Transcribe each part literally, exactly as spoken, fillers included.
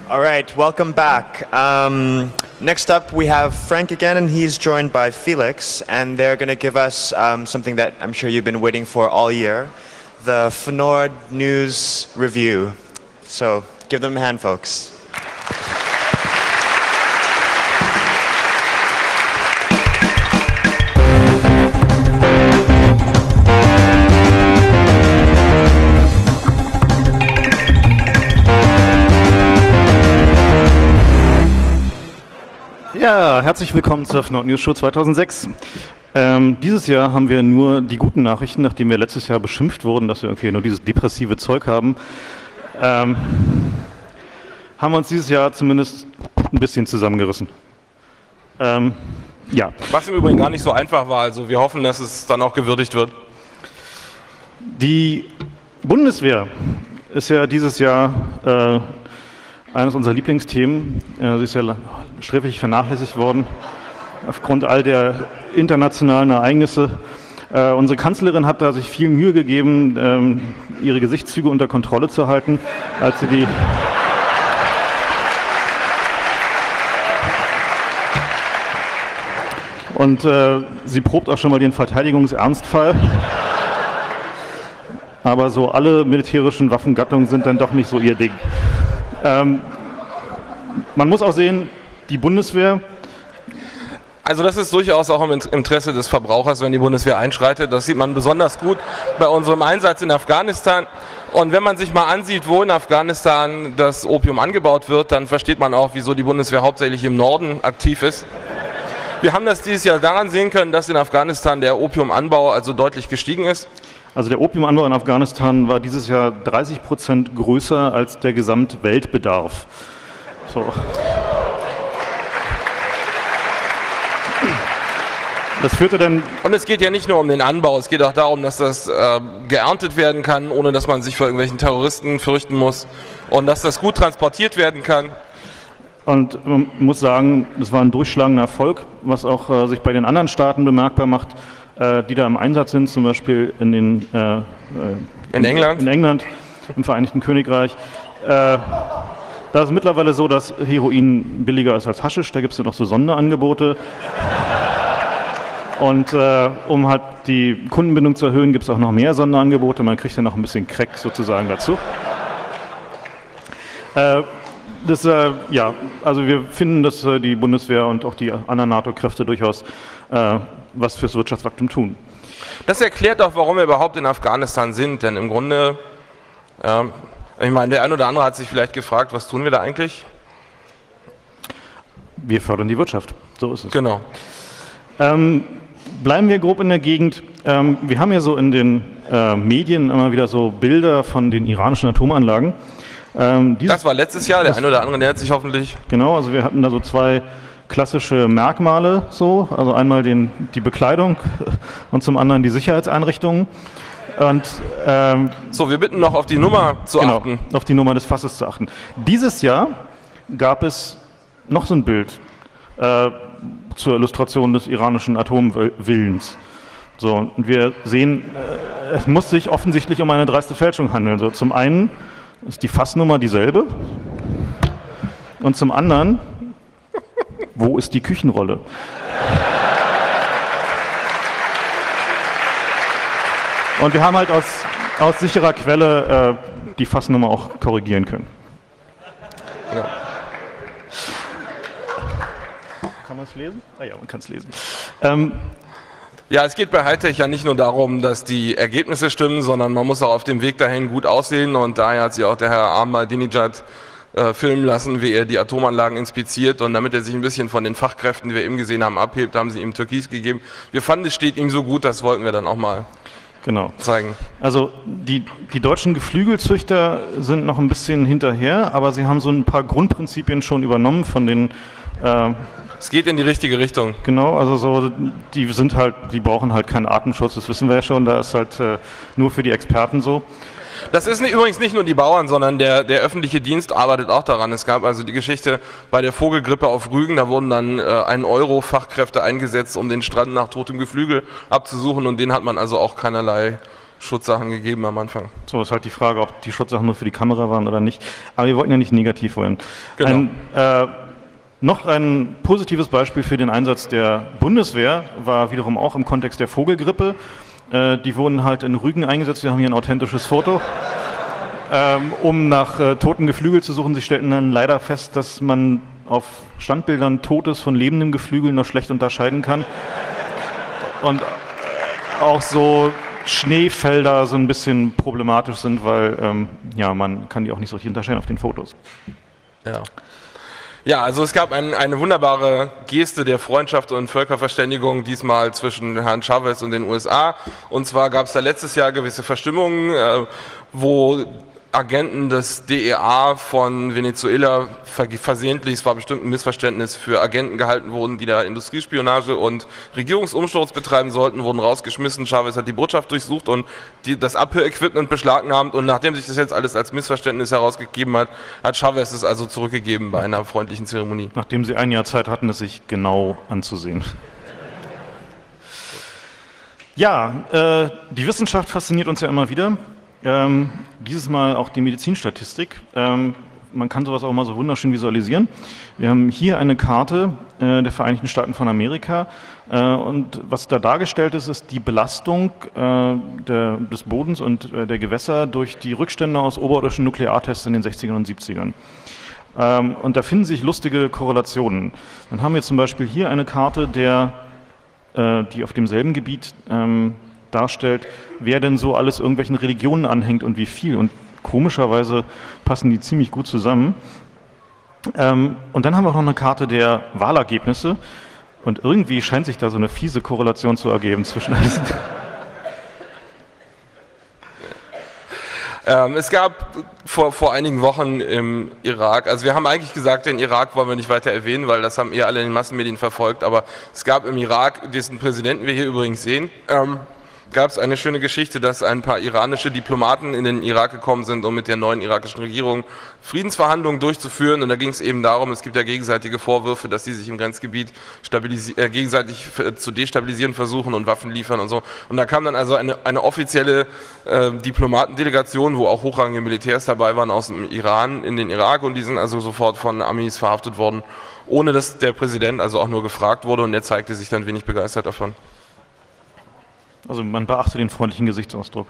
All right, welcome back. Um, next up, we have Frank again, and he's joined by Felix, and they're going to give us um, something that I'm sure you've been waiting for all year, the F N O R D News Review. So give them a hand, folks. Ja, herzlich willkommen zur F N O R D News Show zweitausendsechs. Ähm, dieses Jahr haben wir nur die guten Nachrichten, nachdem wir letztes Jahr beschimpft wurden, dass wir irgendwie nur dieses depressive Zeug haben. Ähm, haben wir uns dieses Jahr zumindest ein bisschen zusammengerissen. Ähm, ja. Was im Übrigen gar nicht so einfach war, also wir hoffen, dass es dann auch gewürdigt wird. Die Bundeswehr ist ja dieses Jahr äh, eines unserer Lieblingsthemen. Äh, sie ist ja sträflich vernachlässigt worden aufgrund all der internationalen Ereignisse. Äh, unsere Kanzlerin hat da sich viel Mühe gegeben, ähm, ihre Gesichtszüge unter Kontrolle zu halten, als sie die und äh, sie probt auch schon mal den Verteidigungsernstfall. Aber so alle militärischen Waffengattungen sind dann doch nicht so ihr Ding. Ähm, man muss auch sehen, die Bundeswehr. Also das ist durchaus auch im Interesse des Verbrauchers, wenn die Bundeswehr einschreitet. Das sieht man besonders gut bei unserem Einsatz in Afghanistan. Und wenn man sich mal ansieht, wo in Afghanistan das Opium angebaut wird, dann versteht man auch, wieso die Bundeswehr hauptsächlich im Norden aktiv ist. Wir haben das dieses Jahr daran sehen können, dass in Afghanistan der Opiumanbau also deutlich gestiegen ist. Also der Opiumanbau in Afghanistan war dieses Jahr dreißig Prozent größer als der Gesamtweltbedarf. So. Das führte dann. Und es geht ja nicht nur um den Anbau, es geht auch darum, dass das äh, geerntet werden kann, ohne dass man sich vor irgendwelchen Terroristen fürchten muss, und dass das gut transportiert werden kann. Und man muss sagen, das war ein durchschlagender Erfolg, was auch äh, sich bei den anderen Staaten bemerkbar macht, äh, die da im Einsatz sind, zum Beispiel in den äh, in England, in England, im Vereinigten Königreich. Äh, da ist es mittlerweile so, dass Heroin billiger ist als Haschisch. Da gibt es ja noch so Sonderangebote. Und äh, um halt die Kundenbindung zu erhöhen, gibt es auch noch mehr Sonderangebote. Man kriegt ja noch ein bisschen Crack sozusagen dazu. Äh, das, äh, ja, also wir finden, dass äh, die Bundeswehr und auch die anderen NATO-Kräfte durchaus äh, was fürs Wirtschaftswachstum tun. Das erklärt auch, warum wir überhaupt in Afghanistan sind. Denn im Grunde, äh, ich meine, der ein oder andere hat sich vielleicht gefragt, was tun wir da eigentlich? Wir fördern die Wirtschaft. So ist es. Genau. Ähm, bleiben wir grob in der Gegend. Ähm, wir haben ja so in den äh, Medien immer wieder so Bilder von den iranischen Atomanlagen. Ähm, dieses, das war letztes Jahr, der eine oder andere nähert sich hoffentlich. Genau, also wir hatten da so zwei klassische Merkmale, so, also einmal den, die Bekleidung und zum anderen die Sicherheitseinrichtungen. Und, ähm, so, wir bitten noch auf die Nummer zu genau, achten. Auf die Nummer des Fasses zu achten. Dieses Jahr gab es noch so ein Bild äh, zur Illustration des iranischen Atomwillens. So, und wir sehen, äh, es muss sich offensichtlich um eine dreiste Fälschung handeln. So, zum einen ist die Fassnummer dieselbe und zum anderen, wo ist die Küchenrolle? Und wir haben halt aus, aus sicherer Quelle äh, die Fassnummer auch korrigieren können. Ja. Kann man es lesen? Ah ja, man kann es lesen. Ähm, Ja, es geht bei Hightech ja nicht nur darum, dass die Ergebnisse stimmen, sondern man muss auch auf dem Weg dahin gut aussehen, und daher hat sich auch der Herr Ahmadinejad äh, filmen lassen, wie er die Atomanlagen inspiziert, und damit er sich ein bisschen von den Fachkräften, die wir eben gesehen haben, abhebt, haben sie ihm Türkis gegeben. Wir fanden, es steht ihm so gut, das wollten wir dann auch mal genau. zeigen. Also die, die deutschen Geflügelzüchter sind noch ein bisschen hinterher, aber sie haben so ein paar Grundprinzipien schon übernommen von den äh, Es geht in die richtige Richtung. Genau, also so, die sind halt, die brauchen halt keinen Artenschutz, das wissen wir ja schon, da ist halt äh, nur für die Experten so. Das ist nicht, übrigens nicht nur die Bauern, sondern der, der öffentliche Dienst arbeitet auch daran. Es gab also die Geschichte bei der Vogelgrippe auf Rügen, da wurden dann äh, ein Euro Fachkräfte eingesetzt, um den Strand nach totem Geflügel abzusuchen, und den hat man also auch keinerlei Schutzsachen gegeben am Anfang. So, ist halt die Frage, ob die Schutzsachen nur für die Kamera waren oder nicht. Aber wir wollten ja nicht negativ wollen. Genau. Ein, äh, noch ein positives Beispiel für den Einsatz der Bundeswehr war wiederum auch im Kontext der Vogelgrippe. Äh, die wurden halt in Rügen eingesetzt. Wir haben hier ein authentisches Foto. Ähm, um nach äh, toten Geflügel zu suchen. Sie stellten dann leider fest, dass man auf Standbildern totes von lebendem Geflügel noch schlecht unterscheiden kann. Und auch so Schneefelder so ein bisschen problematisch sind, weil ähm, ja, man kann die auch nicht so richtig unterscheiden auf den Fotos. Ja. Ja, also es gab ein, eine wunderbare Geste der Freundschaft und Völkerverständigung diesmal zwischen Herrn Chavez und den U S A. Und zwar gab es da letztes Jahr gewisse Verstimmungen, äh, wo Agenten des D E A von Venezuela versehentlich, es war bestimmt ein Missverständnis, für Agenten gehalten wurden, die da Industriespionage und Regierungsumsturz betreiben sollten, wurden rausgeschmissen. Chavez hat die Botschaft durchsucht und die, das Abhörequipment beschlagnahmt, und nachdem sich das jetzt alles als Missverständnis herausgegeben hat, hat Chavez es also zurückgegeben bei einer freundlichen Zeremonie. Nachdem sie ein Jahr Zeit hatten, es sich genau anzusehen. Ja, äh, die Wissenschaft fasziniert uns ja immer wieder. Ähm, dieses Mal auch die Medizinstatistik. Ähm, man kann sowas auch mal so wunderschön visualisieren. Wir haben hier eine Karte äh, der Vereinigten Staaten von Amerika, äh, und was da dargestellt ist, ist die Belastung äh, der, des Bodens und äh, der Gewässer durch die Rückstände aus oberirdischen Nukleartests in den sechzigern und siebzigern. Ähm, und da finden sich lustige Korrelationen. Dann haben wir zum Beispiel hier eine Karte, der, äh, die auf demselben Gebiet ähm, darstellt, wer denn so alles irgendwelchen Religionen anhängt und wie viel. Und komischerweise passen die ziemlich gut zusammen. Ähm, und dann haben wir auch noch eine Karte der Wahlergebnisse. Und irgendwie scheint sich da so eine fiese Korrelation zu ergeben zwischen diesen. Ähm, es gab vor, vor einigen Wochen im Irak, also wir haben eigentlich gesagt, den Irak wollen wir nicht weiter erwähnen, weil das haben ihr alle in den Massenmedien verfolgt, aber es gab im Irak, dessen Präsidenten wir hier übrigens sehen, ähm, gab es eine schöne Geschichte, dass ein paar iranische Diplomaten in den Irak gekommen sind, um mit der neuen irakischen Regierung Friedensverhandlungen durchzuführen. Und da ging es eben darum, es gibt ja gegenseitige Vorwürfe, dass sie sich im Grenzgebiet äh, gegenseitig zu destabilisieren versuchen und Waffen liefern und so. Und da kam dann also eine, eine offizielle äh, Diplomatendelegation, wo auch hochrangige Militärs dabei waren aus dem Iran in den Irak, und die sind also sofort von Amis verhaftet worden, ohne dass der Präsident also auch nur gefragt wurde, und er zeigte sich dann wenig begeistert davon. Also man beachte den freundlichen Gesichtsausdruck.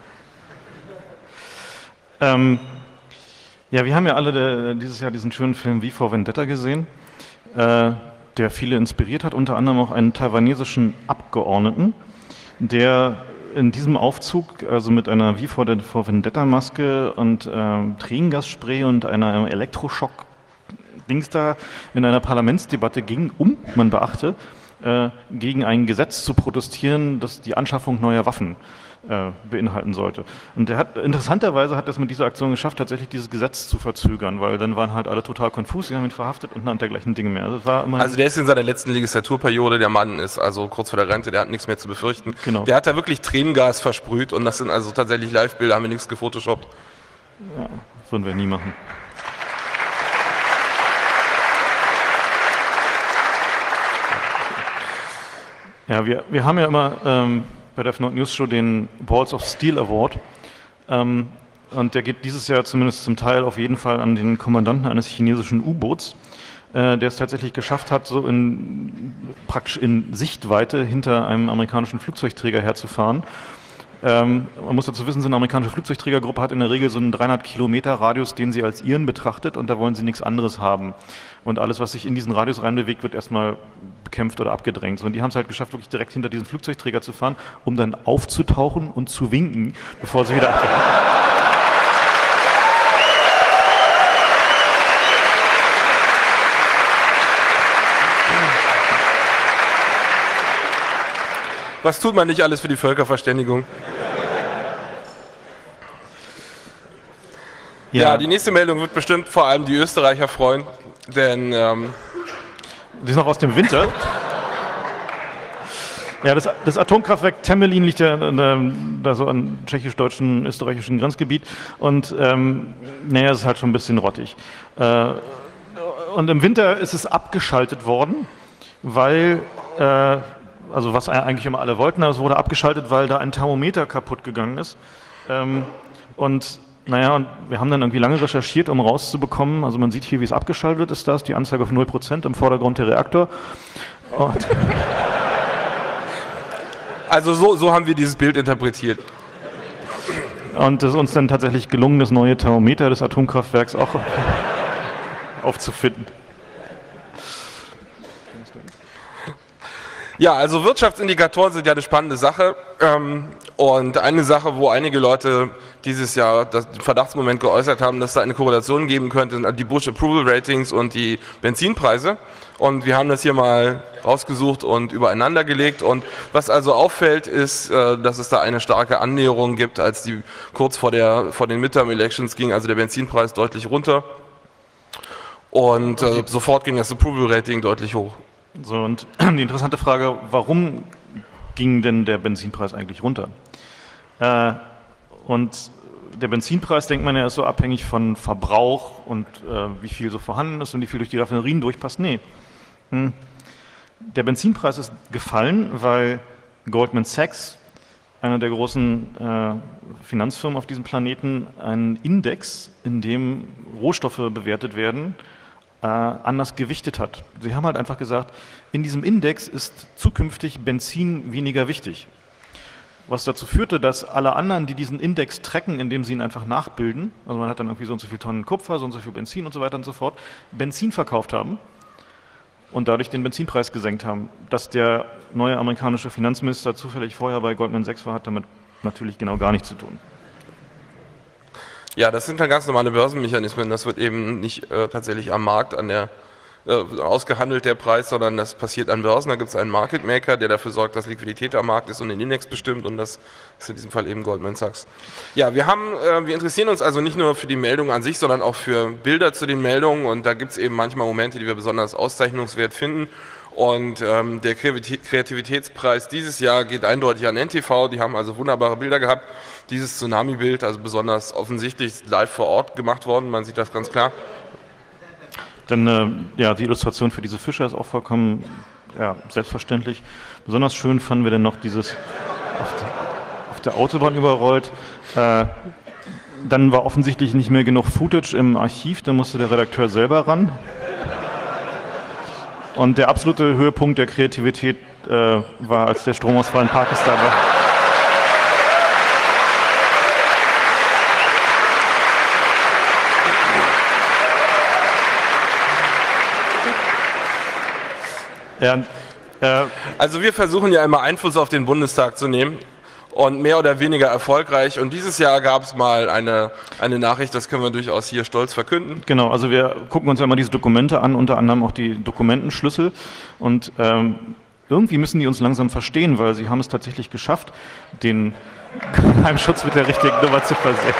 Ähm, ja, wir haben ja alle der, dieses Jahr diesen schönen Film V for Vendetta gesehen, äh, der viele inspiriert hat, unter anderem auch einen taiwanesischen Abgeordneten, der in diesem Aufzug, also mit einer V for Vendetta Maske und äh, Tränengasspray und einer Elektroschock-Dings da in einer Parlamentsdebatte ging, um, man beachte, gegen ein Gesetz zu protestieren, das die Anschaffung neuer Waffen äh, beinhalten sollte. Und er hat, interessanterweise hat er es mit dieser Aktion geschafft, tatsächlich dieses Gesetz zu verzögern, weil dann waren halt alle total konfus, sie haben ihn verhaftet und dann dergleichen Dinge mehr. Also, es war immer also der ist in seiner letzten Legislaturperiode, der Mann ist also kurz vor der Rente, der hat nichts mehr zu befürchten. Genau. Der hat da wirklich Tränengas versprüht, und das sind also tatsächlich Live-Bilder, haben wir nichts gefotoshoppt. Ja, das würden wir nie machen. Ja, wir, wir haben ja immer ähm, bei der F N News Show den Balls of Steel Award, ähm, und der geht dieses Jahr zumindest zum Teil auf jeden Fall an den Kommandanten eines chinesischen U-Boots, äh, der es tatsächlich geschafft hat, so in, praktisch in Sichtweite hinter einem amerikanischen Flugzeugträger herzufahren. Ähm, man muss dazu wissen, so eine amerikanische Flugzeugträgergruppe hat in der Regel so einen dreihundert Kilometer Radius, den sie als ihren betrachtet, und da wollen sie nichts anderes haben. Und alles, was sich in diesen Radius reinbewegt, wird erstmal bekämpft oder abgedrängt. Und die haben es halt geschafft, wirklich direkt hinter diesen Flugzeugträger zu fahren, um dann aufzutauchen und zu winken, bevor sie wieder abdrehen. Was tut man nicht alles für die Völkerverständigung? Ja, ja, die nächste Meldung wird bestimmt vor allem die Österreicher freuen, denn ähm die ist noch aus dem Winter. Ja, das, das Atomkraftwerk Temelin liegt ja da so am tschechisch-deutschen, österreichischen Grenzgebiet, und ähm, naja, es ist halt schon ein bisschen rottig. Äh, und im Winter ist es abgeschaltet worden, weil äh, also was eigentlich immer alle wollten, das wurde abgeschaltet, weil da ein Thermometer kaputt gegangen ist. Ähm, und naja, und wir haben dann irgendwie lange recherchiert, um rauszubekommen, also man sieht hier, wie es abgeschaltet ist, da ist die Anzeige auf null Prozent, im Vordergrund der Reaktor. Und also so, so haben wir dieses Bild interpretiert. Und es ist uns dann tatsächlich gelungen, das neue Thermometer des Atomkraftwerks auch aufzufinden. Ja, also Wirtschaftsindikatoren sind ja eine spannende Sache. Ähm, und eine Sache, wo einige Leute dieses Jahr das Verdachtsmoment geäußert haben, dass da eine Korrelation geben könnte, sind die Bush Approval Ratings und die Benzinpreise. Und wir haben das hier mal rausgesucht und übereinander gelegt. Und was also auffällt, ist, äh, dass es da eine starke Annäherung gibt, als die kurz vor, der, vor den Midterm Elections ging, also der Benzinpreis deutlich runter. Und äh, sofort ging das Approval Rating deutlich hoch. So, und die interessante Frage, warum ging denn der Benzinpreis eigentlich runter? Äh, und der Benzinpreis, denkt man ja, ist so abhängig von Verbrauch und äh, wie viel so vorhanden ist und wie viel durch die Raffinerien durchpasst. Nee. Hm. Der Benzinpreis ist gefallen, weil Goldman Sachs, einer der großen äh, Finanzfirmen auf diesem Planeten, einen Index, in dem Rohstoffe bewertet werden, äh, anders gewichtet hat. Sie haben halt einfach gesagt, in diesem Index ist zukünftig Benzin weniger wichtig. Was dazu führte, dass alle anderen, die diesen Index tracken, indem sie ihn einfach nachbilden, also man hat dann irgendwie so und so viel Tonnen Kupfer, so und so viel Benzin und so weiter und so fort, Benzin verkauft haben und dadurch den Benzinpreis gesenkt haben. Dass der neue amerikanische Finanzminister zufällig vorher bei Goldman Sachs war, hat damit natürlich genau gar nichts zu tun. Ja, das sind dann ganz normale Börsenmechanismen. Das wird eben nicht äh, tatsächlich am Markt an der äh, ausgehandelt, der Preis, sondern das passiert an Börsen. Da gibt es einen Market Maker, der dafür sorgt, dass Liquidität am Markt ist und den Index bestimmt, und das ist in diesem Fall eben Goldman Sachs. Ja, wir haben, äh, wir interessieren uns also nicht nur für die Meldung an sich, sondern auch für Bilder zu den Meldungen, und da gibt es eben manchmal Momente, die wir besonders auszeichnungswert finden. Und ähm, der Kreativitätspreis dieses Jahr geht eindeutig an N T V. Die haben also wunderbare Bilder gehabt. Dieses Tsunami-Bild, also besonders offensichtlich live vor Ort gemacht worden, man sieht das ganz klar. Dann, äh, ja, die Illustration für diese Fische ist auch vollkommen ja, selbstverständlich. Besonders schön fanden wir dann noch dieses auf der, auf der Autobahn überrollt. Äh, dann war offensichtlich nicht mehr genug Footage im Archiv, da musste der Redakteur selber ran. Und der absolute Höhepunkt der Kreativität äh, war, als der Stromausfall in Pakistan war. Ja, äh, also wir versuchen ja immer Einfluss auf den Bundestag zu nehmen, und mehr oder weniger erfolgreich. Und dieses Jahr gab es mal eine, eine Nachricht, das können wir durchaus hier stolz verkünden. Genau, also wir gucken uns ja immer diese Dokumente an, unter anderem auch die Dokumentenschlüssel. Und ähm, irgendwie müssen die uns langsam verstehen, weil sie haben es tatsächlich geschafft, den Geheimschutz mit der richtigen Nummer zu versehen.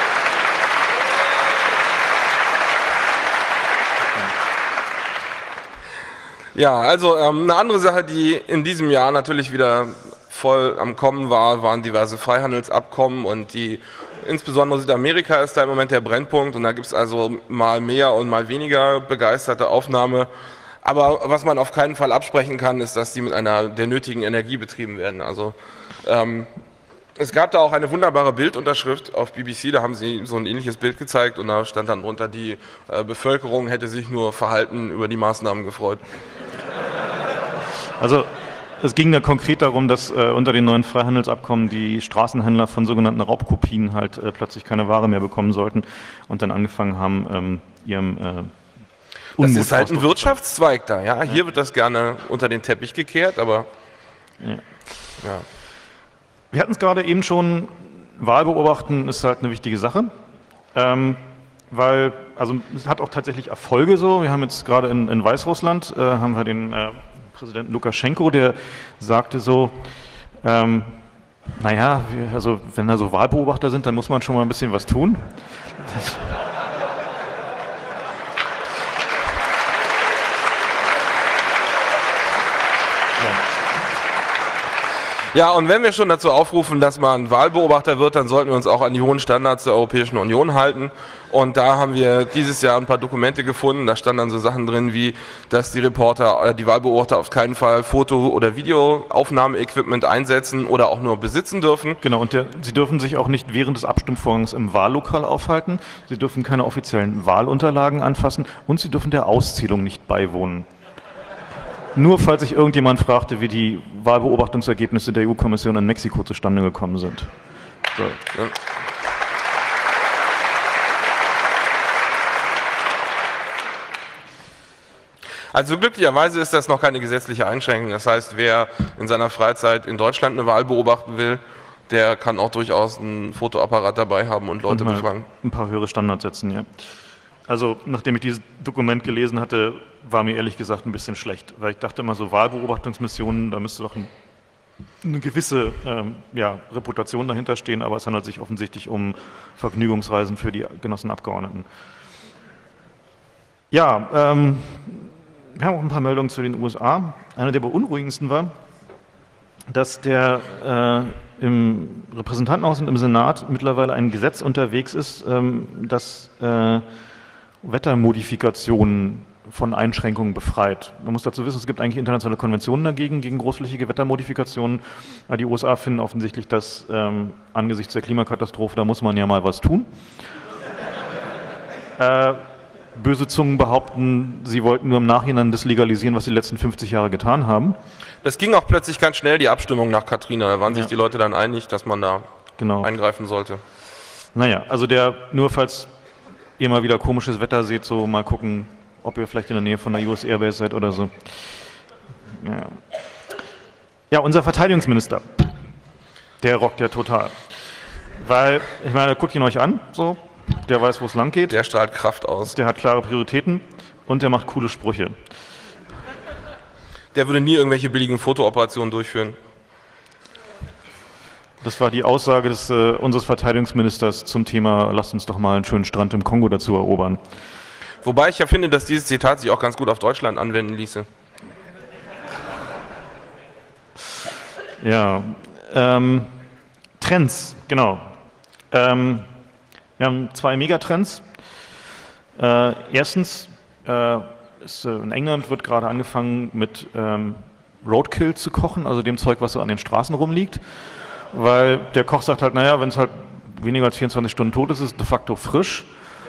Ja, also ähm, eine andere Sache, die in diesem Jahr natürlich wieder voll am Kommen war, waren diverse Freihandelsabkommen, und die insbesondere Südamerika ist da im Moment der Brennpunkt, und da gibt es also mal mehr und mal weniger begeisterte Aufnahme. Aber was man auf keinen Fall absprechen kann, ist, dass die mit einer der nötigen Energie betrieben werden. Also ähm, es gab da auch eine wunderbare Bildunterschrift auf B B C, da haben sie so ein ähnliches Bild gezeigt, und da stand dann drunter, die äh, Bevölkerung hätte sich nur verhalten über die Maßnahmen gefreut. Also es ging da konkret darum, dass äh, unter den neuen Freihandelsabkommen die Straßenhändler von sogenannten Raubkopien halt äh, plötzlich keine Ware mehr bekommen sollten und dann angefangen haben, ähm, ihrem äh, Unmut Das ist halt ein Ausdruck- Wirtschaftszweig da, ja. Hier wird das gerne unter den Teppich gekehrt, aber Ja. ja. Wir hatten es gerade eben schon, Wahl beobachten ist halt eine wichtige Sache, ähm, weil, also es hat auch tatsächlich Erfolge so. Wir haben jetzt gerade in, in Weißrussland, äh, haben wir den äh, Präsidenten Lukaschenko, der sagte so, ähm, naja, wir, also wenn da so Wahlbeobachter sind, dann muss man schon mal ein bisschen was tun. Das, Ja, und wenn wir schon dazu aufrufen, dass man Wahlbeobachter wird, dann sollten wir uns auch an die hohen Standards der Europäischen Union halten. Und da haben wir dieses Jahr ein paar Dokumente gefunden. Da standen dann so Sachen drin, wie, dass die Reporter, äh, die Wahlbeobachter auf keinen Fall Foto- oder Videoaufnahmeequipment einsetzen oder auch nur besitzen dürfen. Genau, und der, sie dürfen sich auch nicht während des Abstimmvorgangs im Wahllokal aufhalten. Sie dürfen keine offiziellen Wahlunterlagen anfassen und sie dürfen der Auszählung nicht beiwohnen. Nur falls sich irgendjemand fragte, wie die Wahlbeobachtungsergebnisse der E U-Kommission in Mexiko zustande gekommen sind. So. Ja. Also glücklicherweise ist das noch keine gesetzliche Einschränkung. Das heißt, wer in seiner Freizeit in Deutschland eine Wahl beobachten will, der kann auch durchaus einen Fotoapparat dabei haben und Leute und befragen. Ein paar höhere Standards setzen, ja. Also, nachdem ich dieses Dokument gelesen hatte, war mir ehrlich gesagt ein bisschen schlecht, weil ich dachte immer so, Wahlbeobachtungsmissionen, da müsste doch ein, eine gewisse ähm, ja, Reputation dahinter stehen, aber es handelt sich offensichtlich um Vergnügungsreisen für die genossen Abgeordneten. Ja, ähm, wir haben auch ein paar Meldungen zu den U S A. Eine der beunruhigendsten war, dass der äh, im Repräsentantenhaus und im Senat mittlerweile ein Gesetz unterwegs ist, ähm, das äh, Wettermodifikationen von Einschränkungen befreit. Man muss dazu wissen, es gibt eigentlich internationale Konventionen dagegen, gegen großflächige Wettermodifikationen. Aber die U S A finden offensichtlich, dass ähm, angesichts der Klimakatastrophe, da muss man ja mal was tun. äh, böse Zungen behaupten, sie wollten nur im Nachhinein das legalisieren, was sie die letzten fünfzig Jahre getan haben. Das ging auch plötzlich ganz schnell, die Abstimmung nach Katrina. Da waren sich Ja. die Leute dann einig, dass man da Genau. eingreifen sollte. Naja, also der, nur falls ihr mal wieder komisches Wetter seht, so mal gucken, ob ihr vielleicht in der Nähe von der U S Airbase seid oder so. Ja, ja, unser Verteidigungsminister, der rockt ja total. Weil, ich meine, guckt ihn euch an, so, der weiß, wo es lang geht, Der strahlt Kraft aus. der hat klare Prioritäten und der macht coole Sprüche. Der würde nie irgendwelche billigen Fotooperationen durchführen. Das war die Aussage des, äh, unseres Verteidigungsministers zum Thema, lasst uns doch mal einen schönen Strand im Kongo dazu erobern. Wobei ich ja finde, dass dieses Zitat sich auch ganz gut auf Deutschland anwenden ließe. Ja, ähm, Trends, genau. Ähm, wir haben zwei Megatrends. Äh, erstens, äh, ist, äh, in England wird gerade angefangen mit ähm, Roadkill zu kochen, also dem Zeug, was so an den Straßen rumliegt. Weil der Koch sagt halt, naja, wenn es halt weniger als vierundzwanzig Stunden tot ist, ist es de facto frisch.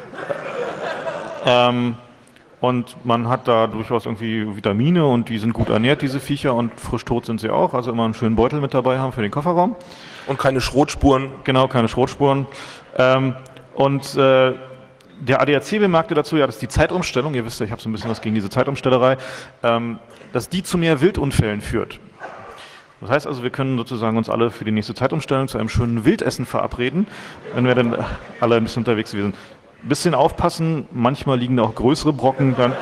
ähm, und man hat da durchaus irgendwie Vitamine und die sind gut ernährt, diese Viecher, und frisch tot sind sie auch. Also immer einen schönen Beutel mit dabei haben für den Kofferraum. Und keine Schrotspuren. Genau, keine Schrotspuren. Ähm, und äh, der A D A C bemerkte dazu, ja, dass die Zeitumstellung, ihr wisst ja, ich habe so ein bisschen was gegen diese Zeitumstellerei, ähm, dass die zu mehr Wildunfällen führt. Das heißt also, wir können sozusagen uns alle für die nächste Zeitumstellung zu einem schönen Wildessen verabreden, wenn wir dann alle ein bisschen unterwegs sind. Ein bisschen aufpassen, manchmal liegen da auch größere Brocken. Dann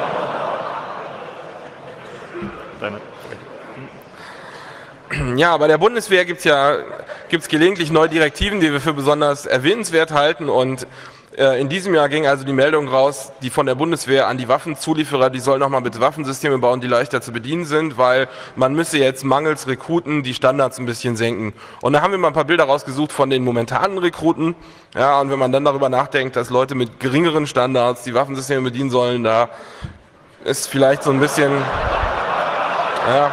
Deine. Ja, bei der Bundeswehr gibt es ja gibt's gelegentlich neue Direktiven, die wir für besonders erwähnenswert halten. Und äh, in diesem Jahr ging also die Meldung raus, die von der Bundeswehr an die Waffenzulieferer, die sollen nochmal bitte Waffensysteme bauen, die leichter zu bedienen sind, weil man müsse jetzt mangels Rekruten die Standards ein bisschen senken. Und da haben wir mal ein paar Bilder rausgesucht von den momentanen Rekruten. Ja, und wenn man dann darüber nachdenkt, dass Leute mit geringeren Standards die Waffensysteme bedienen sollen, da ist vielleicht so ein bisschen... Ja,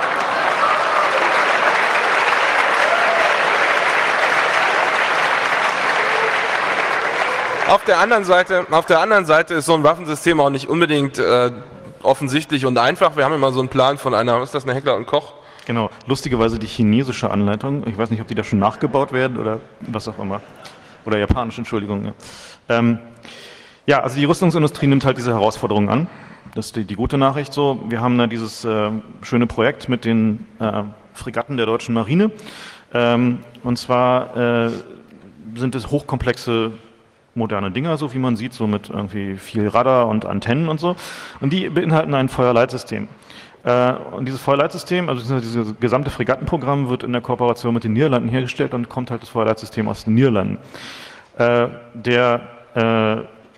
Auf der anderen Seite, auf der anderen Seite ist so ein Waffensystem auch nicht unbedingt äh, offensichtlich und einfach. Wir haben immer so einen Plan von einer, was ist das, eine Heckler und Koch? Genau, lustigerweise die chinesische Anleitung. Ich weiß nicht, ob die da schon nachgebaut werden oder was auch immer. Oder japanisch, Entschuldigung. Ja, ähm, ja also die Rüstungsindustrie nimmt halt diese Herausforderungen an. Das ist die, die gute Nachricht so. Wir haben da dieses äh, schöne Projekt mit den äh, Fregatten der deutschen Marine. Ähm, und zwar äh, sind es hochkomplexe moderne Dinger, so wie man sieht, so mit irgendwie viel Radar und Antennen und so. Und die beinhalten ein Feuerleitsystem. Äh, und dieses Feuerleitsystem, also dieses gesamte Fregattenprogramm, wird in der Kooperation mit den Niederlanden hergestellt und kommt halt das Feuerleitsystem aus den Niederlanden. Äh, der äh,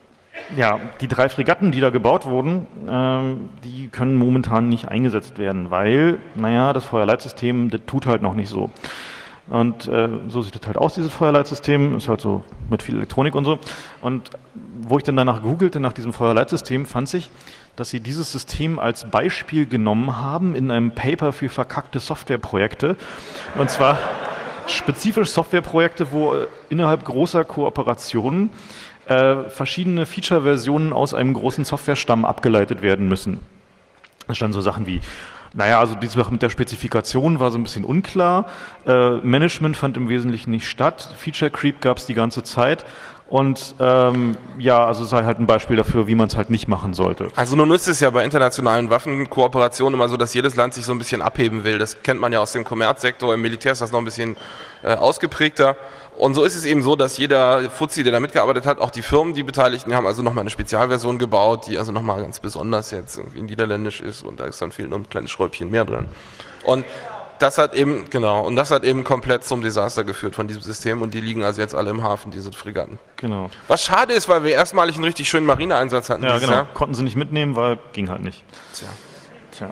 ja, die drei Fregatten, die da gebaut wurden, ähm, die können momentan nicht eingesetzt werden, weil, naja, das Feuerleitsystem, das tut halt noch nicht so. Und äh, so sieht das halt aus, dieses Feuerleitsystem, ist halt so mit viel Elektronik und so. Und wo ich dann danach googelte, nach diesem Feuerleitsystem, fand ich, dass sie dieses System als Beispiel genommen haben in einem Paper für verkackte Softwareprojekte. Und zwar spezifisch Softwareprojekte, wo äh, innerhalb großer Kooperationen äh, verschiedene Feature-Versionen aus einem großen Softwarestamm abgeleitet werden müssen. Da standen so Sachen wie, naja, also die Sache mit der Spezifikation war so ein bisschen unklar. Äh, Management fand im Wesentlichen nicht statt. Feature Creep gab es die ganze Zeit. Und ähm, ja, also sei halt ein Beispiel dafür, wie man es halt nicht machen sollte. Also nun ist es ja bei internationalen Waffenkooperationen immer so, dass jedes Land sich so ein bisschen abheben will. Das kennt man ja aus dem Kommerzsektor. Im Militär ist das noch ein bisschen äh, ausgeprägter. Und so ist es eben so, dass jeder Fuzzi, der da mitgearbeitet hat, auch die Firmen, die Beteiligten, haben also nochmal eine Spezialversion gebaut, die also nochmal ganz besonders jetzt irgendwie niederländisch ist und da ist dann fehlt noch ein kleines Schräubchen mehr dran. Und das hat eben, genau, und das hat eben komplett zum Desaster geführt von diesem System und die liegen also jetzt alle im Hafen, diese Fregatten. Genau. Was schade ist, weil wir erstmalig einen richtig schönen Marineeinsatz hatten Ja, dieses genau. Jahr. Konnten sie nicht mitnehmen, weil ging halt nicht. Tja. Tja.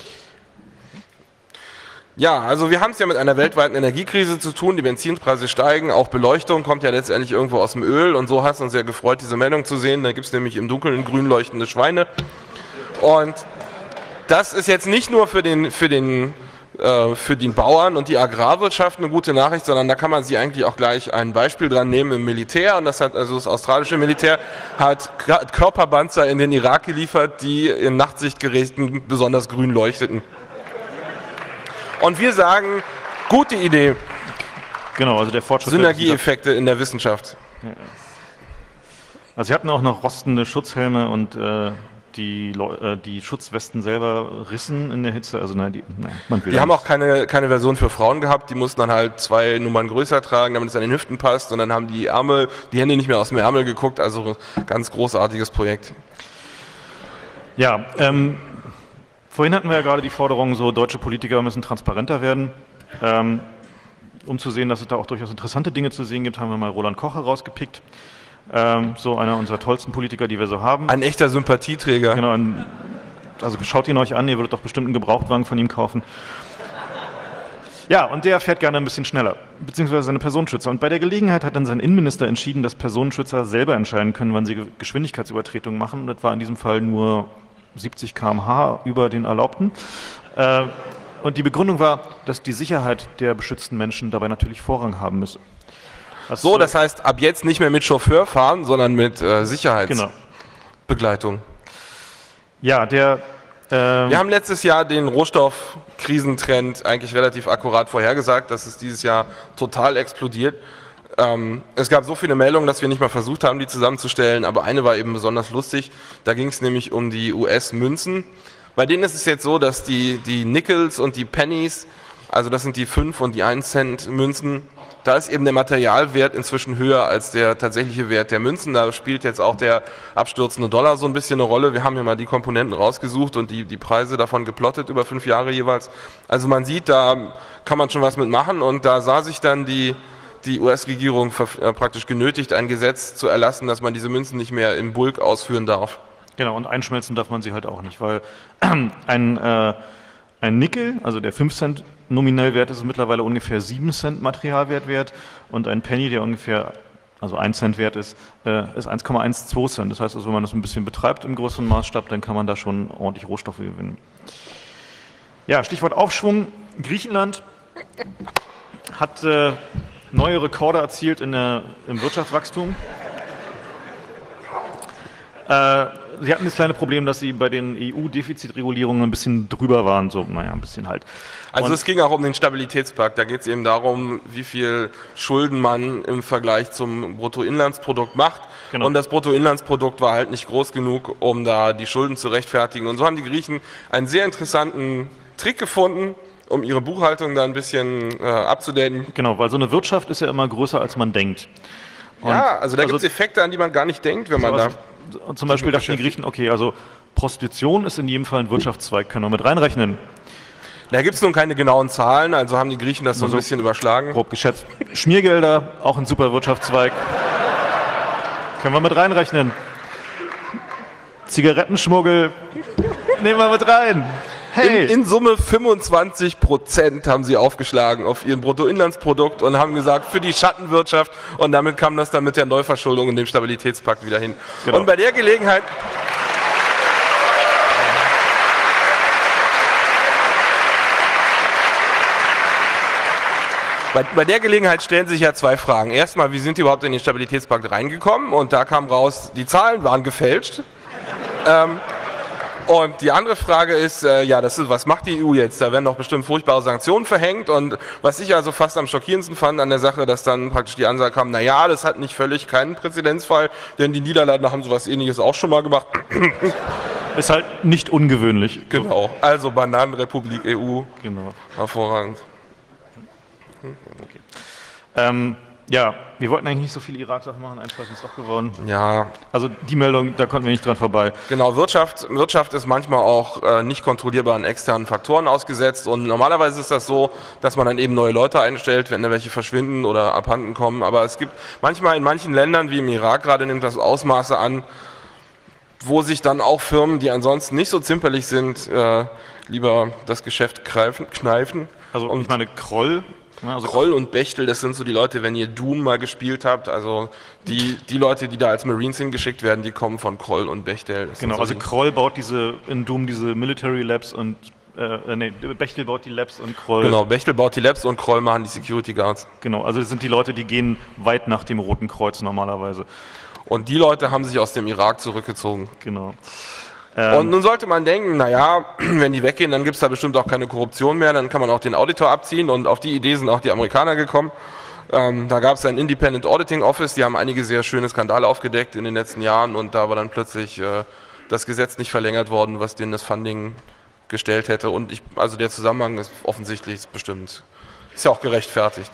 Ja, also wir haben es ja mit einer weltweiten Energiekrise zu tun, die Benzinpreise steigen, auch Beleuchtung kommt ja letztendlich irgendwo aus dem Öl und so hat es uns sehr gefreut, diese Meldung zu sehen. Da gibt es nämlich im Dunkeln grün leuchtende Schweine und das ist jetzt nicht nur für den, für den für die Bauern und die Agrarwirtschaft eine gute Nachricht, sondern da kann man sie eigentlich auch gleich ein Beispiel dran nehmen im Militär. Und das hat also das australische Militär hat Körperpanzer in den Irak geliefert, die in Nachtsichtgeräten besonders grün leuchteten. Und wir sagen, gute Idee. Genau, also der Fortschritt. Synergieeffekte in der Wissenschaft. Also sie hatten auch noch rostende Schutzhelme und äh, Die, äh, die Schutzwesten selber rissen in der Hitze, also nein, die, nein, man will Die haben auch keine, keine Version für Frauen gehabt, die mussten dann halt zwei Nummern größer tragen, damit es an den Hüften passt und dann haben die Ärmel, die Hände nicht mehr aus dem Ärmel geguckt, also ganz großartiges Projekt. Ja, ähm, vorhin hatten wir ja gerade die Forderung, so deutsche Politiker müssen transparenter werden. Ähm, um zu sehen, dass es da auch durchaus interessante Dinge zu sehen gibt, haben wir mal Roland Koch herausgepickt. Ähm, so einer unserer tollsten Politiker, die wir so haben. Ein echter Sympathieträger. Genau, ein, also schaut ihn euch an, ihr würdet doch bestimmt einen Gebrauchtwagen von ihm kaufen. Ja, und der fährt gerne ein bisschen schneller, beziehungsweise seine Personenschützer. Und bei der Gelegenheit hat dann sein Innenminister entschieden, dass Personenschützer selber entscheiden können, wann sie Geschwindigkeitsübertretungen machen. Das war in diesem Fall nur siebzig Kilometer pro Stunde über den erlaubten. Äh, und die Begründung war, dass die Sicherheit der beschützten Menschen dabei natürlich Vorrang haben müsse. Also so, das heißt, ab jetzt nicht mehr mit Chauffeur fahren, sondern mit äh, Sicherheitsbegleitung. Genau. Ja, der... Ähm, Wir haben letztes Jahr den Rohstoffkrisentrend eigentlich relativ akkurat vorhergesagt, dass es dieses Jahr total explodiert. Ähm, es gab so viele Meldungen, dass wir nicht mal versucht haben, die zusammenzustellen, aber eine war eben besonders lustig. Da ging es nämlich um die U S-Münzen. Bei denen ist es jetzt so, dass die, die Nickels und die Pennies, also das sind die fünf und die ein Cent Münzen, da ist eben der Materialwert inzwischen höher als der tatsächliche Wert der Münzen. Da spielt jetzt auch der abstürzende Dollar so ein bisschen eine Rolle. Wir haben hier mal die Komponenten rausgesucht und die, die Preise davon geplottet über fünf Jahre jeweils. Also man sieht, da kann man schon was mitmachen und da sah sich dann die, die U S-Regierung äh, praktisch genötigt, ein Gesetz zu erlassen, dass man diese Münzen nicht mehr im Bulk ausführen darf. Genau, und einschmelzen darf man sie halt auch nicht, weil ein, äh, ein Nickel, also der fünf Cent nominell wert ist, mittlerweile ungefähr sieben Cent Materialwert wert und ein Penny, der ungefähr, also ein Cent wert ist, äh, ist eins Komma zwölf Cent. Das heißt also, wenn man das ein bisschen betreibt im größeren Maßstab, dann kann man da schon ordentlich Rohstoffe gewinnen. Ja, Stichwort Aufschwung. Griechenland hat äh, neue Rekorde erzielt in der, im Wirtschaftswachstum. Äh, sie hatten das kleine Problem, dass sie bei den E U-Defizitregulierungen ein bisschen drüber waren, so, naja, ein bisschen halt. Also Und es ging auch um den Stabilitätspakt, da geht es eben darum, wie viel Schulden man im Vergleich zum Bruttoinlandsprodukt macht. Genau. Und das Bruttoinlandsprodukt war halt nicht groß genug, um da die Schulden zu rechtfertigen. Und so haben die Griechen einen sehr interessanten Trick gefunden, um ihre Buchhaltung da ein bisschen äh, abzudaten. Genau, weil so eine Wirtschaft ist ja immer größer, als man denkt. Und Ja, also da also gibt es Effekte, an die man gar nicht denkt, wenn man da... Und zum Beispiel dachten die Griechen, okay, also Prostitution ist in jedem Fall ein Wirtschaftszweig, können wir mit reinrechnen. Da gibt es nun keine genauen Zahlen, also haben die Griechen das so ein Also, bisschen überschlagen. Grob geschätzt. Schmiergelder, auch ein super Wirtschaftszweig. Können wir mit reinrechnen. Zigarettenschmuggel nehmen wir mit rein. Hey. In, in Summe fünfundzwanzig Prozent haben sie aufgeschlagen auf ihren Bruttoinlandsprodukt und haben gesagt, für die Schattenwirtschaft, und damit kam das dann mit der Neuverschuldung und dem Stabilitätspakt wieder hin. Genau. Und bei der Gelegenheit... Bei, bei der Gelegenheit stellen sich ja zwei Fragen. Erstmal, wie sind die überhaupt in den Stabilitätspakt reingekommen? Und da kam raus, die Zahlen waren gefälscht. ähm, Und die andere Frage ist, äh, ja, das ist, was macht die E U jetzt? Da werden doch bestimmt furchtbare Sanktionen verhängt. Und was ich also fast am schockierendsten fand an der Sache, dass dann praktisch die Ansage kam, na ja, das hat nicht völlig keinen Präzedenzfall, denn die Niederlande haben sowas Ähnliches auch schon mal gemacht. Ist halt nicht ungewöhnlich. Genau, also Bananenrepublik E U. Genau. Hervorragend. Okay. Ähm, ja, wir wollten eigentlich nicht so viele Irak-Sachen machen, eins ist doch geworden. Ja. Also die Meldung, da konnten wir nicht dran vorbei. Genau, Wirtschaft, Wirtschaft ist manchmal auch äh, nicht kontrollierbaren externen Faktoren ausgesetzt und normalerweise ist das so, dass man dann eben neue Leute einstellt, wenn da welche verschwinden oder abhanden kommen, aber es gibt manchmal in manchen Ländern, wie im Irak gerade, nimmt das Ausmaße an, wo sich dann auch Firmen, die ansonsten nicht so zimperlich sind, äh, lieber das Geschäft greifen, kneifen. Also und ich meine Kroll, Also Kroll und Bechtel, das sind so die Leute, wenn ihr Doom mal gespielt habt, also die, die Leute, die da als Marines hingeschickt werden, die kommen von Kroll und Bechtel. Das genau, so also Kroll baut diese in Doom diese Military Labs und äh, nee, Bechtel baut die Labs und Kroll. Genau, Bechtel baut die Labs und Kroll machen die Security Guards. Genau, also das sind die Leute, die gehen weit nach dem Roten Kreuz normalerweise. Und die Leute haben sich aus dem Irak zurückgezogen. Genau. Und nun sollte man denken, naja, wenn die weggehen, dann gibt es da bestimmt auch keine Korruption mehr, dann kann man auch den Auditor abziehen und auf die Idee sind auch die Amerikaner gekommen. Ähm, da gab es ein Independent Auditing Office, die haben einige sehr schöne Skandale aufgedeckt in den letzten Jahren und da war dann plötzlich äh, das Gesetz nicht verlängert worden, was denen das Funding gestellt hätte und ich, also der Zusammenhang ist offensichtlich ist bestimmt, ist ja auch gerechtfertigt.